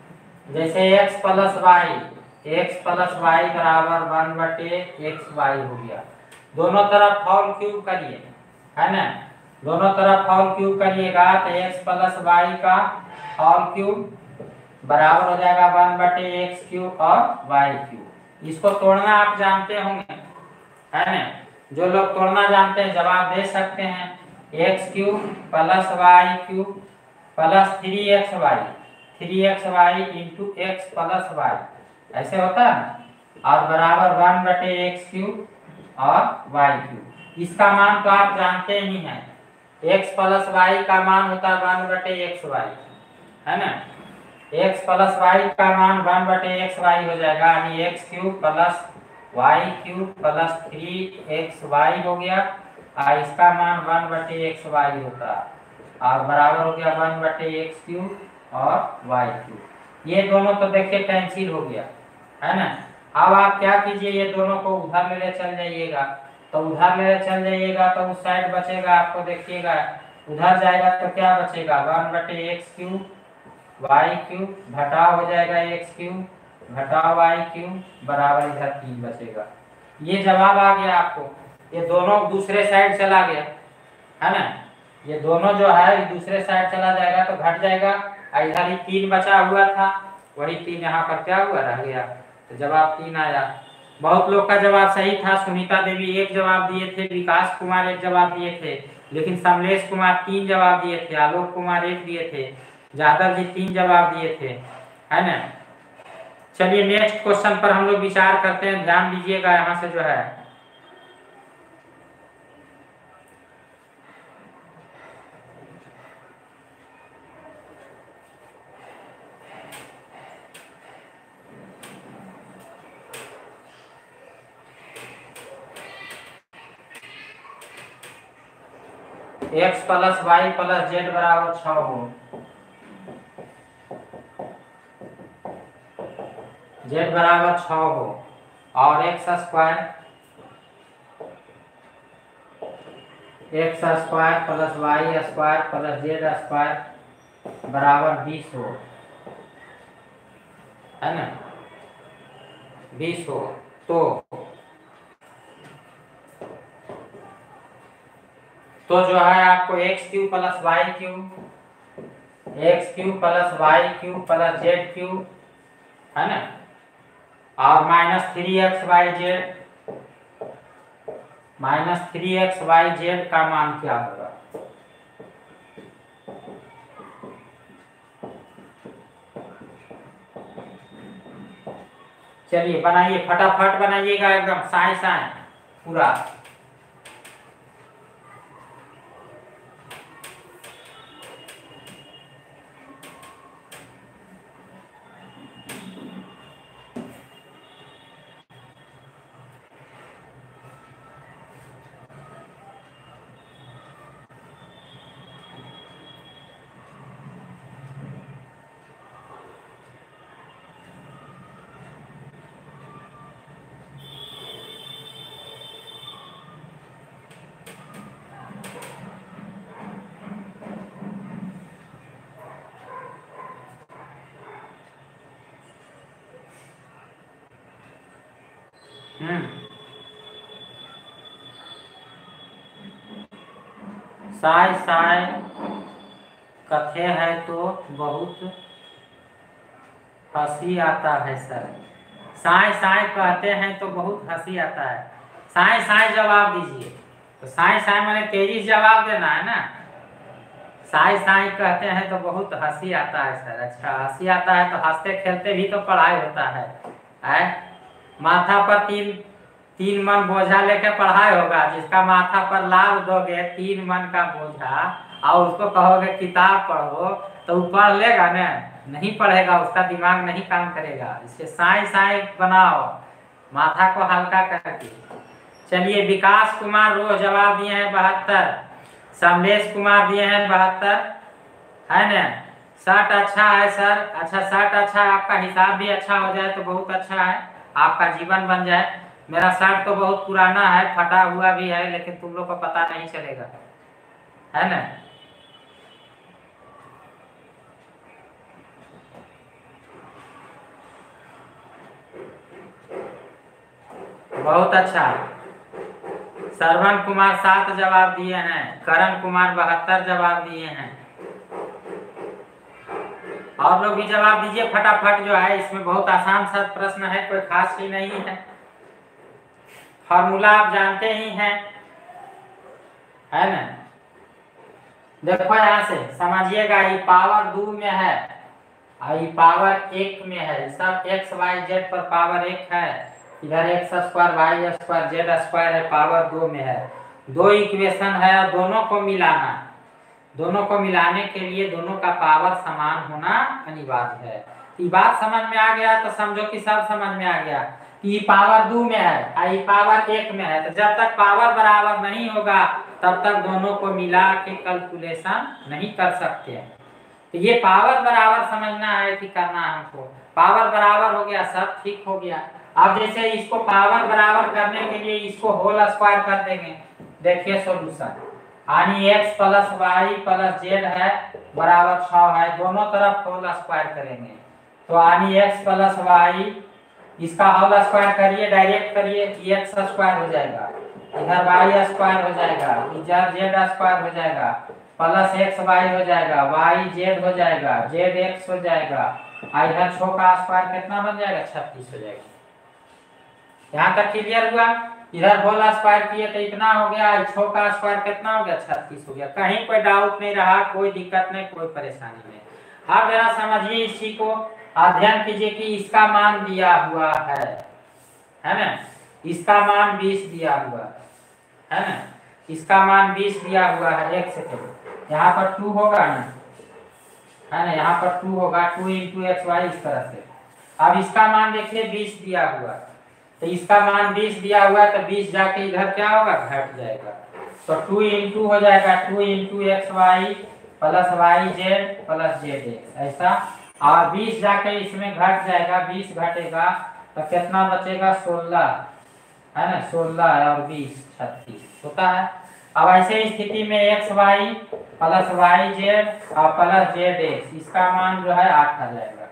जैसे x plus Y X plus Y बराबर वन बटे एक्स वाई हो गया, दोनों तरफ होल क्यूब करिए, है ना, दोनों तरफ होल क्यूब करिएगा तो x प्लस वाई का होल क्यूब बराबर हो जाएगा वन बटे एक्स क्यूब और वाई क्यूब। इसको तोड़ना आप जानते होंगे, है ना, जो लोग तोड़ना जानते हैं जवाब दे सकते हैं। X cube plus Y cube plus three X Y three X Y into X plus Y ऐसे होता है, और बराबर वन बटे एक्स क्यूब और वाई क्यूब। इसका मान तो आप जानते ही हैं, एक्स प्लस वाई का मान होता है वन बटे एक्स वाई, है ना, एक्स प्लस वाई का मान वन बटे एक्स वाई हो जाएगा, यानी X cube plus Y cube plus three X Y हो गया, और इसका मान वन बटे एक्स वाई होता है और बराबर हो गया वन बटे एक्स क्यूब और वाई क्यूब। ये दोनों तो देखिए कैंसिल हो गया, है ना। अब आप क्या कीजिए, ये दोनों को उधर ले चल जाइएगा, तो उधर ले चल जाइएगा तो उस साइड बचेगा, आपको देखिएगा उधर जाएगा तो क्या बचेगा, वन बटे एक्स क्यूब वाई क्यूब घटाव हो जाएगा एक्स क्यूब घटाव वाई क्यूब बराबर इधर तीन बचेगा। ये जवाब आ गया आपको, ये दोनों दूसरे साइड चला गया, है ना, ये दोनों जो है दूसरे साइड चला जाएगा तो घट जाएगा, इधर ही तीन बचा हुआ था, वही तीन यहाँ पर क्या हुआ रह गया, तो जवाब तीन आया। बहुत लोग का जवाब सही था, सुनीता देवी एक जवाब दिए थे, विकास कुमार एक जवाब दिए थे, लेकिन समलेश कुमार तीन जवाब दिए थे, आलोक कुमार एक दिए थे, जादव जी तीन जवाब दिए थे, है ना। चलिए नेक्स्ट क्वेश्चन पर हम लोग विचार करते हैं, ध्यान दीजिएगा यहाँ से जो है, X plus Y plus Z बराबर छः हो, जेड बराबर छः हो, और X square X square plus Y square plus Z square बराबर बीस हो, है ना, बीस हो, तो तो जो है आपको X cube plus Y cube X cube plus Y cube plus Z cube, है ना, और minus three X Y Z minus three X Y Z का मान क्या होगा। चलिए बनाइए, फटाफट बनाइएगा, एकदम साए साए पूरा। हम्म साय साय कथे है तो बहुत हंसी आता है सर। साय साय कहते हैं तो बहुत हंसी आता है। साय साय जवाब दीजिए, तो साय साय मैंने तेजी से जवाब देना है ना। साय साय कहते हैं तो बहुत हंसी आता है सर। अच्छा, हंसी आता है तो हंसते खेलते भी तो पढ़ाई होता है, है? माथा पर तीन तीन मन बोझा लेके पढ़ाई होगा। जिसका माथा पर लाद दोगे तीन मन का बोझा और उसको कहोगे किताब पढ़ो तो वो पढ़ लेगा ना? नहीं पढ़ेगा, उसका दिमाग नहीं काम करेगा। इससे साई साई बनाओ, माथा को हल्का करके। चलिए, विकास कुमार रोज जवाब दिए हैं बहत्तर, समलेश कुमार दिए हैं बहत्तर, है ना? शर्ट अच्छा है सर। अच्छा, शर्ट अच्छा है, आपका हिसाब भी अच्छा हो जाए तो बहुत अच्छा है, आपका जीवन बन जाए। मेरा शर्ट तो बहुत पुराना है, फटा हुआ भी है, लेकिन तुम लोग को पता नहीं चलेगा, है ना? बहुत अच्छा। श्रवण कुमार सात जवाब दिए हैं, करण कुमार बहत्तर जवाब दिए हैं। और लोग भी जवाब दीजिए फटाफट। जो है इसमें बहुत आसान सा प्रश्न है, कोई खास चीज नहीं है। फॉर्मूला आप जानते ही हैं, है ना? देखो यहाँ से समझिएगा, ये पावर दो में है और ये पावर एक में है। सब एक्स वाई जेड पर पावर एक है, इधर X square Y square Z square है, पावर दो में है। दो इक्वेशन है और दोनों को मिलाना, दोनों को मिलाने के लिए दोनों का पावर समान होना अनिवार्य है। ये बात समझ में आ गया तो समझो कि सब समझ में आ गया कि ये पावर दो में है और ये पावर एक में है। तो जब तक पावर बराबर नहीं होगा तब तक दोनों को मिला के कैलकुलेशन नहीं कर सकते हैं। तो ये पावर बराबर समझना है कि करना है हमको। पावर बराबर हो गया, सब ठीक हो गया। अब जैसे इसको पावर बराबर करने के लिए इसको होल स्क्वायर कर देंगे। देखिए सॉल्यूशन, यानी X plus Y plus Z है बराबर छः है, दोनों तरफ होल स्क्वायर करेंगे। तो यानी एक्स प्लस वाई, इसका होल स्क्वायर करिए, डायरेक्ट करिए, एक्स स्क्वायर हो जाएगा, इधर वाई स्क्वायर हो जाएगा, इधर जेड स्क्वायर हो जाएगा, प्लस एक्स वाई हो जाएगा, वाई जेड हो जाएगा, जेड एक्स हो जाएगा, और इधर छः का स्क्वायर कितना बन जाएगा? छत्तीस हो जाएगा। यहाँ तक क्लियर हुआ? इधर होल स्क्वायर किए तो इतना हो गया, छः का स्क्वायर कितना हो गया? छत्तीस हो गया। कहीं कोई डाउट नहीं रहा, कोई दिक्कत नहीं, कोई परेशानी नहीं। अब जरा समझिए इसी को, अध्ययन कीजिए कि इसका मान दिया हुआ है, है ना? इसका मान बीस दिया हुआ है ना? इसका मान बीस दिया हुआ है। एक सेकेंड, यहाँ पर टू होगा ना, है ना? यहाँ पर टू होगा, टू इंटू एक्स वाई, इस तरह से। अब इसका मान देखिए बीस दिया हुआ, तो इसका मान बीस दिया हुआ है तो बीस जाके इधर क्या होगा? घट जाएगा। तो टू इंटू हो जाएगा two into X Y plus Y Z plus Z X ऐसा। और बीस जाके इसमें घट जाएगा, बीस घटेगा तो कितना बचेगा सोलह, है ना, सोलह और बीस छत्तीस होता है। अब ऐसे स्थिति में X Y plus Y Z और प्लस जेड एक्स इसका मान जो है आठ आ जाएगा,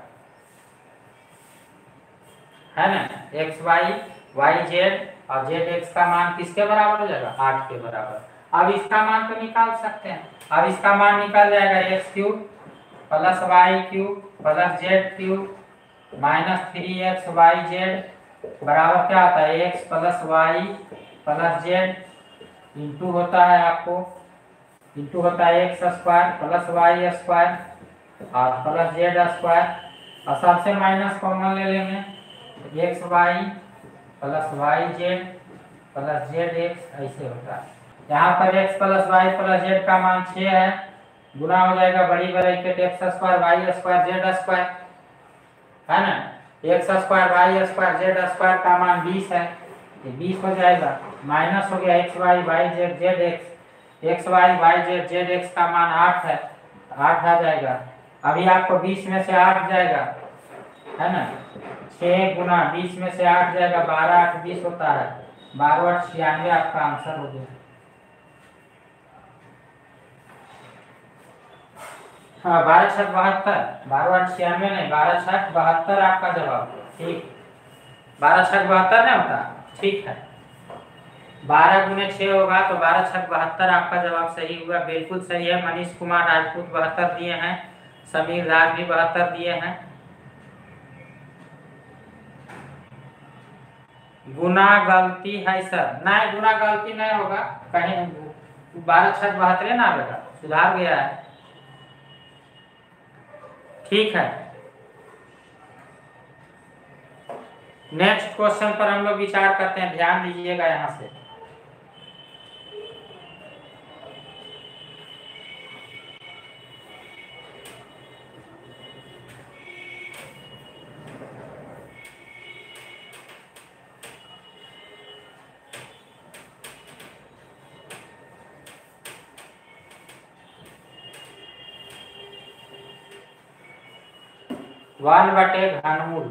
है ना। एक्स वाई वाई जेड और जेड एक्स का मान किसके बराबर हो जाएगा, आठ के बराबर। अब इसका मान तो निकाल सकते हैं। अब इसका मान निकाल जाएगा X cube plus Y cube plus Z cube minus three X Y Z बराबर क्या होता है, X plus Y plus Z into होता है आपको इंटू होता है x square plus Y square और प्लस जेड स्क्वायर और सबसे माइनस कॉमन ले लेंगे, X Y plus Y Z plus Z X ऐसे होता है। यहाँ पर x plus Y plus Z का मान छः है, गुना हो जाएगा बड़ी bracket X square Y square Z square, है ना। X square Y square Z square का मान बीस है, ये बीस हो जाएगा, माइनस हो गया X Y Y Z Z X, X Y Y Z Z X का मान आठ है, आठ आ जाएगा। अभी आपको बीस में से आठ जाएगा, है ना, छः गुना बीस में से आठ जाएगा, बारह आठ बीस होता है, बारह आठ छियानवे आपका आंसर हो गया। हाँ बारह छठ बहत्तर, बारह आठ छियानवे नहीं, बारह छठ बहत्तर आपका जवाब, ठीक, बारह छठ बहत्तर नहीं होता, ठीक है। बारह गुने छः होगा तो बारह छठ बहत्तर आपका जवाब सही हुआ, बिल्कुल सही है। मनीष कुमार राजपूत बहत्तर दिए हैं, समीर राज भी बहत्तर दिए हैं। गुना गलती है सर, नहीं गुना गलती नहीं होगा, कहीं बारह छठ बहत्तर ना बेटा, सुधार गया है, ठीक है। नेक्स्ट क्वेश्चन पर हम लोग विचार करते हैं, ध्यान दीजिएगा यहां से। वन बटे घनमूल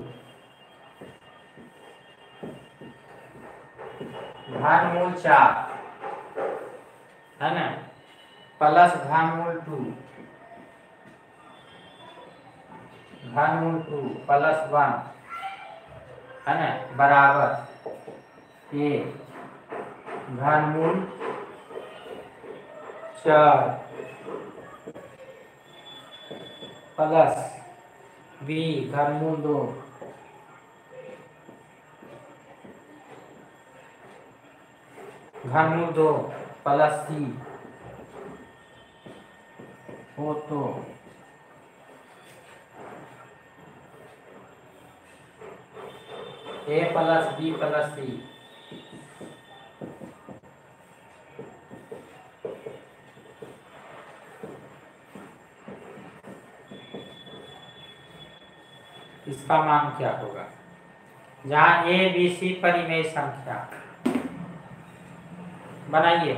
घनमूल चार, है ना, प्लस घनमूल टू घनमूल टू प्लस वन, है ना, बराबर ए घनमूल चार प्लस बी घनमूल दो घनमूल दो प्लस सी हो तो A plus B plus C. इसका मान क्या होगा, जहां ए बी सी परिमेय संख्या बनाइए,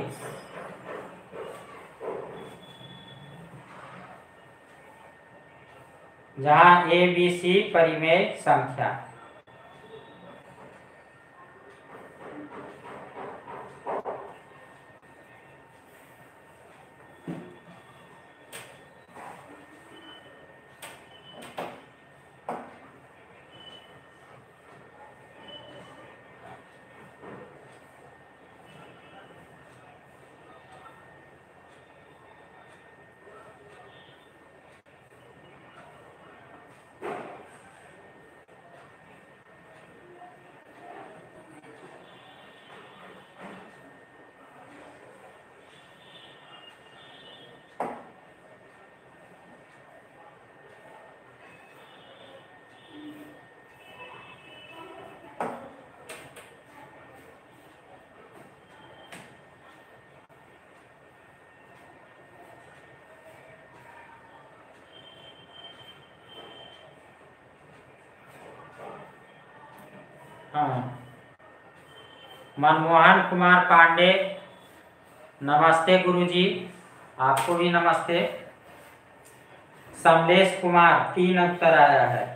जहां ए बी सी परिमेय संख्या, हाँ, मनमोहन कुमार पांडे नमस्ते गुरुजी, आपको भी नमस्ते। समलेश कुमार, तीन उत्तर आया है।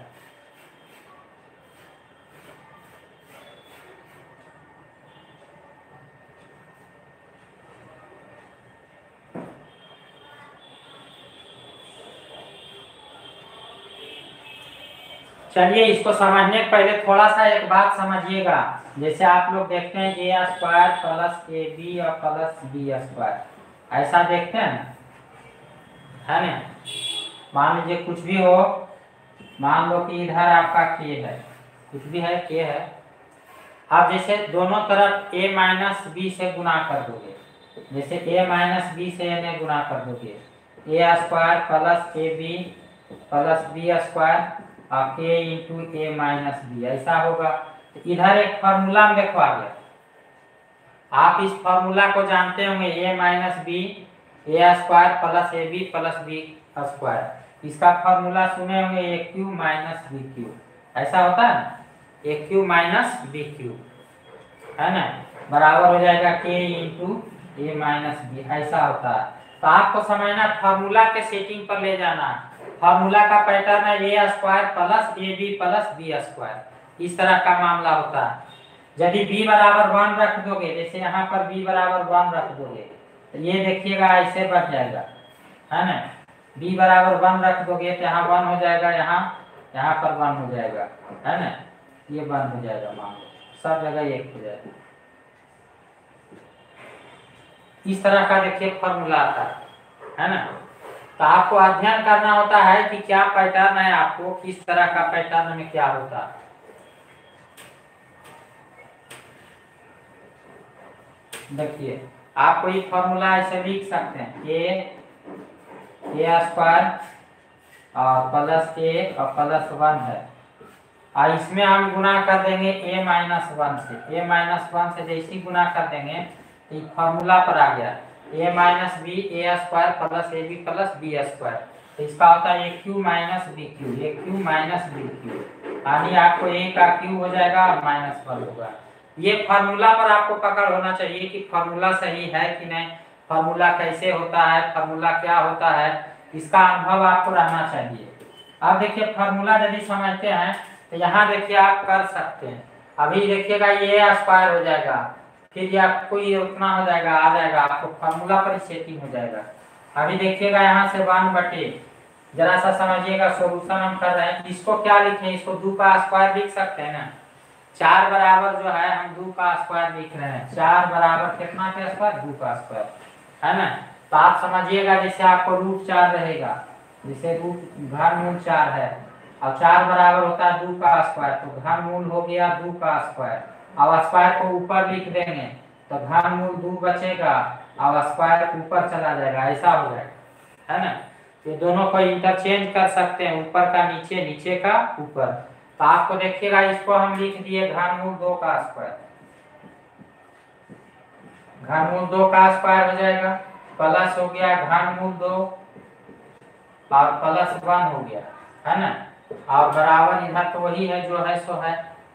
चलिए इसको समझने के पहले थोड़ा सा एक बात समझिएगा। जैसे आप लोग देखते हैं A square plus A B और प्लस बी स्क्वायर, ऐसा देखते हैं है ना। मान लीजिए कुछ भी हो, मान लो कि इधर आपका के है, कुछ भी है के है। आप जैसे दोनों तरफ a माइनस बी से गुना कर दोगे, जैसे a माइनस बी से इन्हें गुना कर दोगे, A square plus A B plus B square और के इंटू ए माइनस बी, ऐसा होगा। तो इधर एक फार्मूला में देखो आ गया। आप इस फार्मूला को जानते होंगे, A minus B A square plus A B plus B square. इसका फार्मूला सुने होंगे, A cube minus B cube, ऐसा होता है ना, A cube minus B cube, है ना, बराबर हो जाएगा के इंटू ए माइनस बी, ऐसा होता है। तो आपको समझना, फार्मूला के सेटिंग पर ले जाना। फार्मूला का पैटर्न है A square plus A B plus B square, इस तरह का मामला होता है। यदि b बराबर वन रख दोगे, जैसे यहाँ पर b बराबर वन रख दोगे, तो ये देखिएगा ऐसे बन जाएगा, है ना। b बराबर वन रख दोगे तो यहाँ वन हो जाएगा, यहाँ यहाँ पर वन हो जाएगा, है ना, ये वन हो जाएगा, मान लो सब जगह एक हो जाएगा। इस तरह का देखिए फार्मूला आता है, है ना। तो आपको अध्ययन करना होता है कि क्या पैटर्न है, आपको किस तरह का पैटर्न में क्या होता है। देखिए आपको ये फॉर्मूला ऐसे लिख सकते हैं, ए ए स्क्वायर और प्लस ए और प्लस वन है, और इसमें हम गुना कर देंगे ए माइनस वन से। ए माइनस वन से जैसे ही गुना कर देंगे तो फॉर्मूला पर आ गया, A minus B A square plus A B plus B square. तो इसका होता है A cube minus B cube, A cube minus B cube, यानी आपको ए का क्यू हो जाएगा और माइनस वन होगा। ये फार्मूला पर आपको पकड़ होना चाहिए कि फार्मूला सही है कि नहीं, फार्मूला कैसे होता है, फार्मूला क्या होता है, इसका अनुभव आपको रहना चाहिए। अब देखिए फार्मूला यदि समझते हैं तो यहाँ देखिए आप कर सकते हैं। अभी देखिएगा ये स्क्वायर हो जाएगा, फिर ये आपको ये उतना हो जाएगा, आ जाएगा, आपको फार्मूला पर सेटिंग हो जाएगा। अभी देखिएगा यहाँ से वन बटे, जरा सा समझिएगा, सोल्यूशन हम कर रहे हैं। इसको क्या लिखें, इसको दो का स्क्वायर लिख सकते हैं ना। चार बराबर जो है हम दो का स्क्वायर लिख रहे हैं, चार बराबर कितना का स्क्वायर, दो का स्क्वायर, है ना। तो आप समझिएगा जैसे आपको रूट चार रहेगा, जैसे रूट घनमूल चार है और चार बराबर होता है दो का स्क्वायर, तो घनमूल हो गया दो का स्क्वायर। अब स्क्वायर को ऊपर लिख देंगे तो घनमूल दो बचेगा और स्क्वायर ऊपर चला जाएगा, ऐसा हो जाएगा, है ना। ये दोनों को इंटरचेंज कर सकते हैं, ऊपर का नीचे, नीचे का ऊपर। तो आपको देखिएगा इसको हम लिख दिए घनमूल दो का स्क्वायर, घनमूल दो का स्क्वायर हो जाएगा, प्लस हो गया घनमूल दो और प्लस वन हो गया, है ना, और बराबर इधर तो वही है जो है सो है।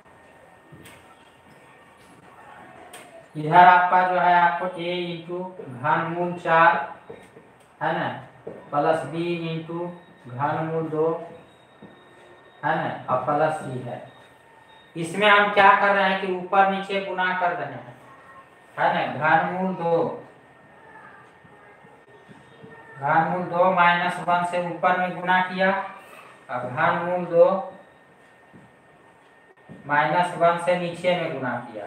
इधर आपका जो है आपको a इंटू घनमूल चार, है ना, प्लस b इंटू घनमूल दो, है ना, और प्लस c है। इसमें हम क्या कर रहे हैं कि ऊपर नीचे गुना कर रहे हैं, है ना। घनमूल दो, घनमूल दो माइनस वन से ऊपर में गुना किया, और घनमूल दो माइनस वन से नीचे में गुना किया।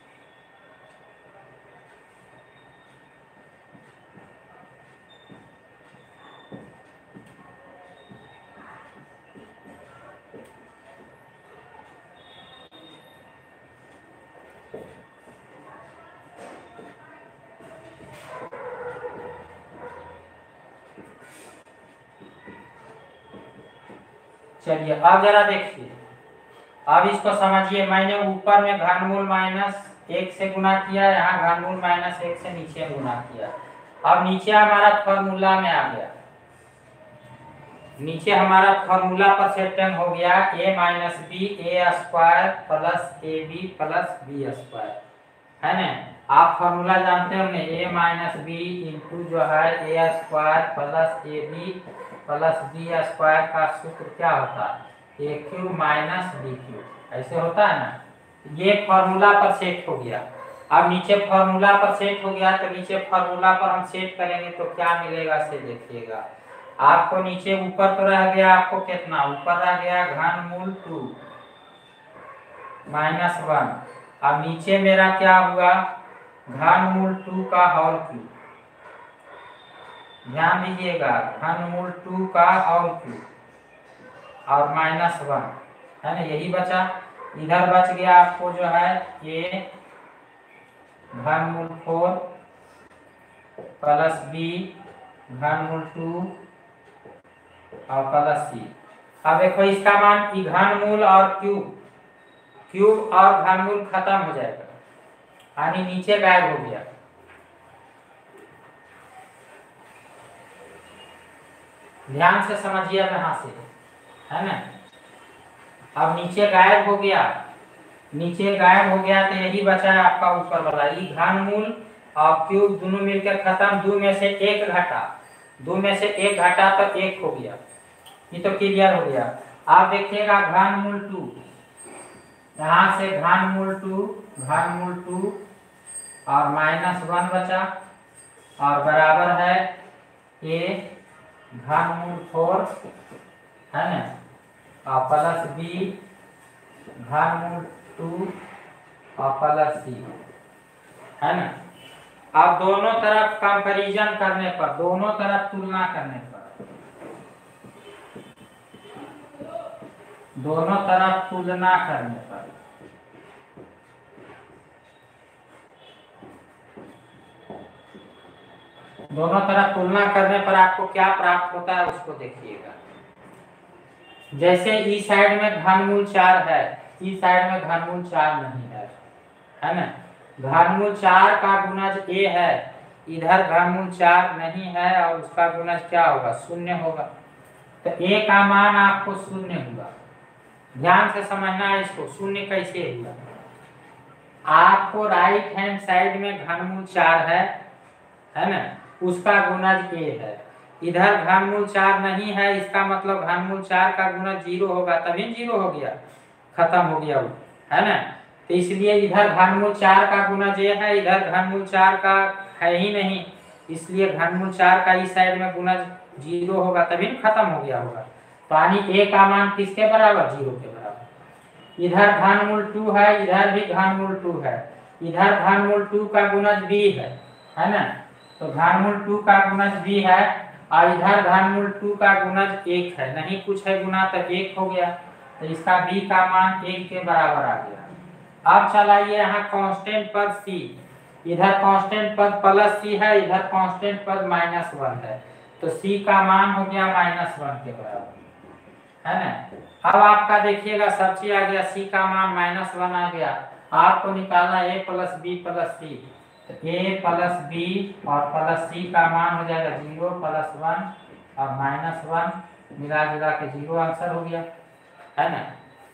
चलिए अब जरा देखिए, अब इसको समझिए। मैंने ऊपर में घनमूल माइनस एक से गुना किया, यहाँ घनमूल माइनस एक से नीचे गुना किया। अब नीचे हमारा फॉर्मूला में आ गया, नीचे हमारा फॉर्मूला पर सेटिंग हो गया a minus B A square plus A B plus B square, है ना। आप फॉर्मूला जानते होंगे, ए माइनस बी इंटू जो है A square plus A B plus B square का सूत्र क्या होता है, A cube minus B cube, ऐसे होता है ना। ये फॉर्मूला पर सेट हो गया। अब नीचे फॉर्मूला पर सेट हो गया तो नीचे फॉर्मूला पर हम सेट करेंगे तो क्या मिलेगा से देखिएगा। आपको नीचे ऊपर तो रह गया, आपको कितना ऊपर रह गया, घनमूल टू माइनस वन। अब नीचे मेरा क्या हुआ, घनमूल टू का होल क्यूब। ध्यान दीजिएगा, घनमूल टू का होल क्यूब और माइनस वन है ना, यही बचा। इधर बच गया आपको जो है ये घनमूल फोर प्लस बी घनमूल टू और प्लस सी। अब देखो इसका मान घनमूल और क्यूब, क्यूब और घनमूल खत्म हो जाएगा, यानी नीचे गायब हो गया। ध्यान से समझिए यहाँ से, है ना। अब नीचे गायब हो गया, नीचे गायब हो गया तो यही बचा है आपका ऊपर वाला, ये घनमूल और क्यूब दोनों मिलकर खत्म। दो में से एक घटा, दो में से एक घटा तो एक हो गया, ये तो क्लियर हो गया। आप देखिएगा घनमूल टू, यहाँ से घनमूल टू घनमूल टू और माइनस वन बचा और बराबर है ए घनमूल फोर है ना और प्लस बी घनमूल टू और प्लस सी है ना। अब दोनों तरफ कंपैरिजन करने पर, दोनों तरफ तुलना करने पर, दोनों तरफ तुलना करने पर दोनों तरफ तुलना करने पर आपको क्या प्राप्त होता है उसको देखिएगा। जैसे ई साइड में घनमूल चार है, ई साइड में घनमूल चार नहीं है, है ना। घनमूल चार का गुणज ए है, इधर घनमूल चार नहीं है और उसका गुणज क्या होगा, शून्य होगा। तो ए का मान आपको शून्य हुआ। ध्यान से समझना है इसको, शून्य कैसे हुआ। आपको राइट हैंड साइड में घनमूल चार है, है ना, उसका गुणज ए है। इधर घनमूल चार नहीं है, इसका मतलब घनमूल चार का गुणज जीरो होगा, तभी जीरो हो गया, खत्म हो गया वो, है ना। तो इसलिए इधर घनमूल चार का गुणज ए है, इधर घनमूल चार का है ही नहीं, इसलिए घनमूल चार का इस साइड में गुणज जीरो होगा, तभी खत्म हो गया होगा। तो यानी ए का मान किसके बराबर, जीरो के बराबर। इधर घनमूल टू है, इधर भी घनमूल टू है, इधर घनमूल टू का गुणज बी है, है ना। तो घनमूल टू का गुणज बी है और इधर घनमूल टू का गुणज एक है, नहीं कुछ है गुना तो एक हो गया, तो इसका बी का मान एक के बराबर आ गया। अब चलाइए यहाँ कांस्टेंट पद सी, इधर कांस्टेंट पद प्लस सी है, इधर कांस्टेंट पद माइनस वन है, तो सी का मान हो गया माइनस वन के बराबर, है ना। अब आपका देखिएगा सब चीज आ गया, सी का मान माइनस वन आ गया। आपको निकालना A plus B plus C, तो ए प्लस बी और प्लस सी का मान हो जाएगा जीरो प्लस वन और माइनस वन, मिला जुला के जीरो आंसर हो गया, है ना।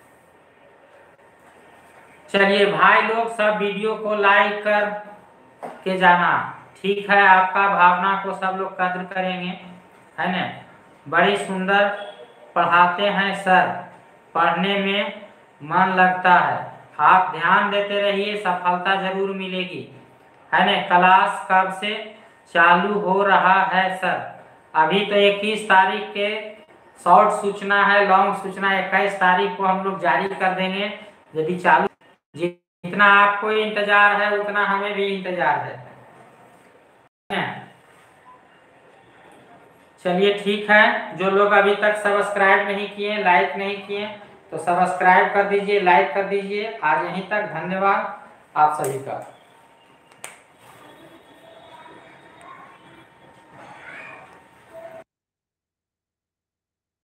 चलिए भाई लोग, सब वीडियो को लाइक कर के जाना, ठीक है। आपका भावना को सब लोग कद्र करेंगे, है ना। बड़ी सुंदर पढ़ाते हैं सर, पढ़ने में मन लगता है, आप ध्यान देते रहिए, सफलता जरूर मिलेगी, है ना। क्लास कब से चालू हो रहा है सर? अभी तो इक्कीस तारीख के शॉर्ट सूचना है, लॉन्ग सूचना इक्कीस तारीख को हम लोग जारी कर देंगे। यदि चालू, जितना आपको इंतजार है उतना हमें भी इंतजार है। चलिए ठीक है, जो लोग अभी तक सब्सक्राइब नहीं किए, लाइक नहीं किए, तो सब्सक्राइब कर दीजिए, लाइक कर दीजिए। आज यहीं तक, धन्यवाद आप सभी का।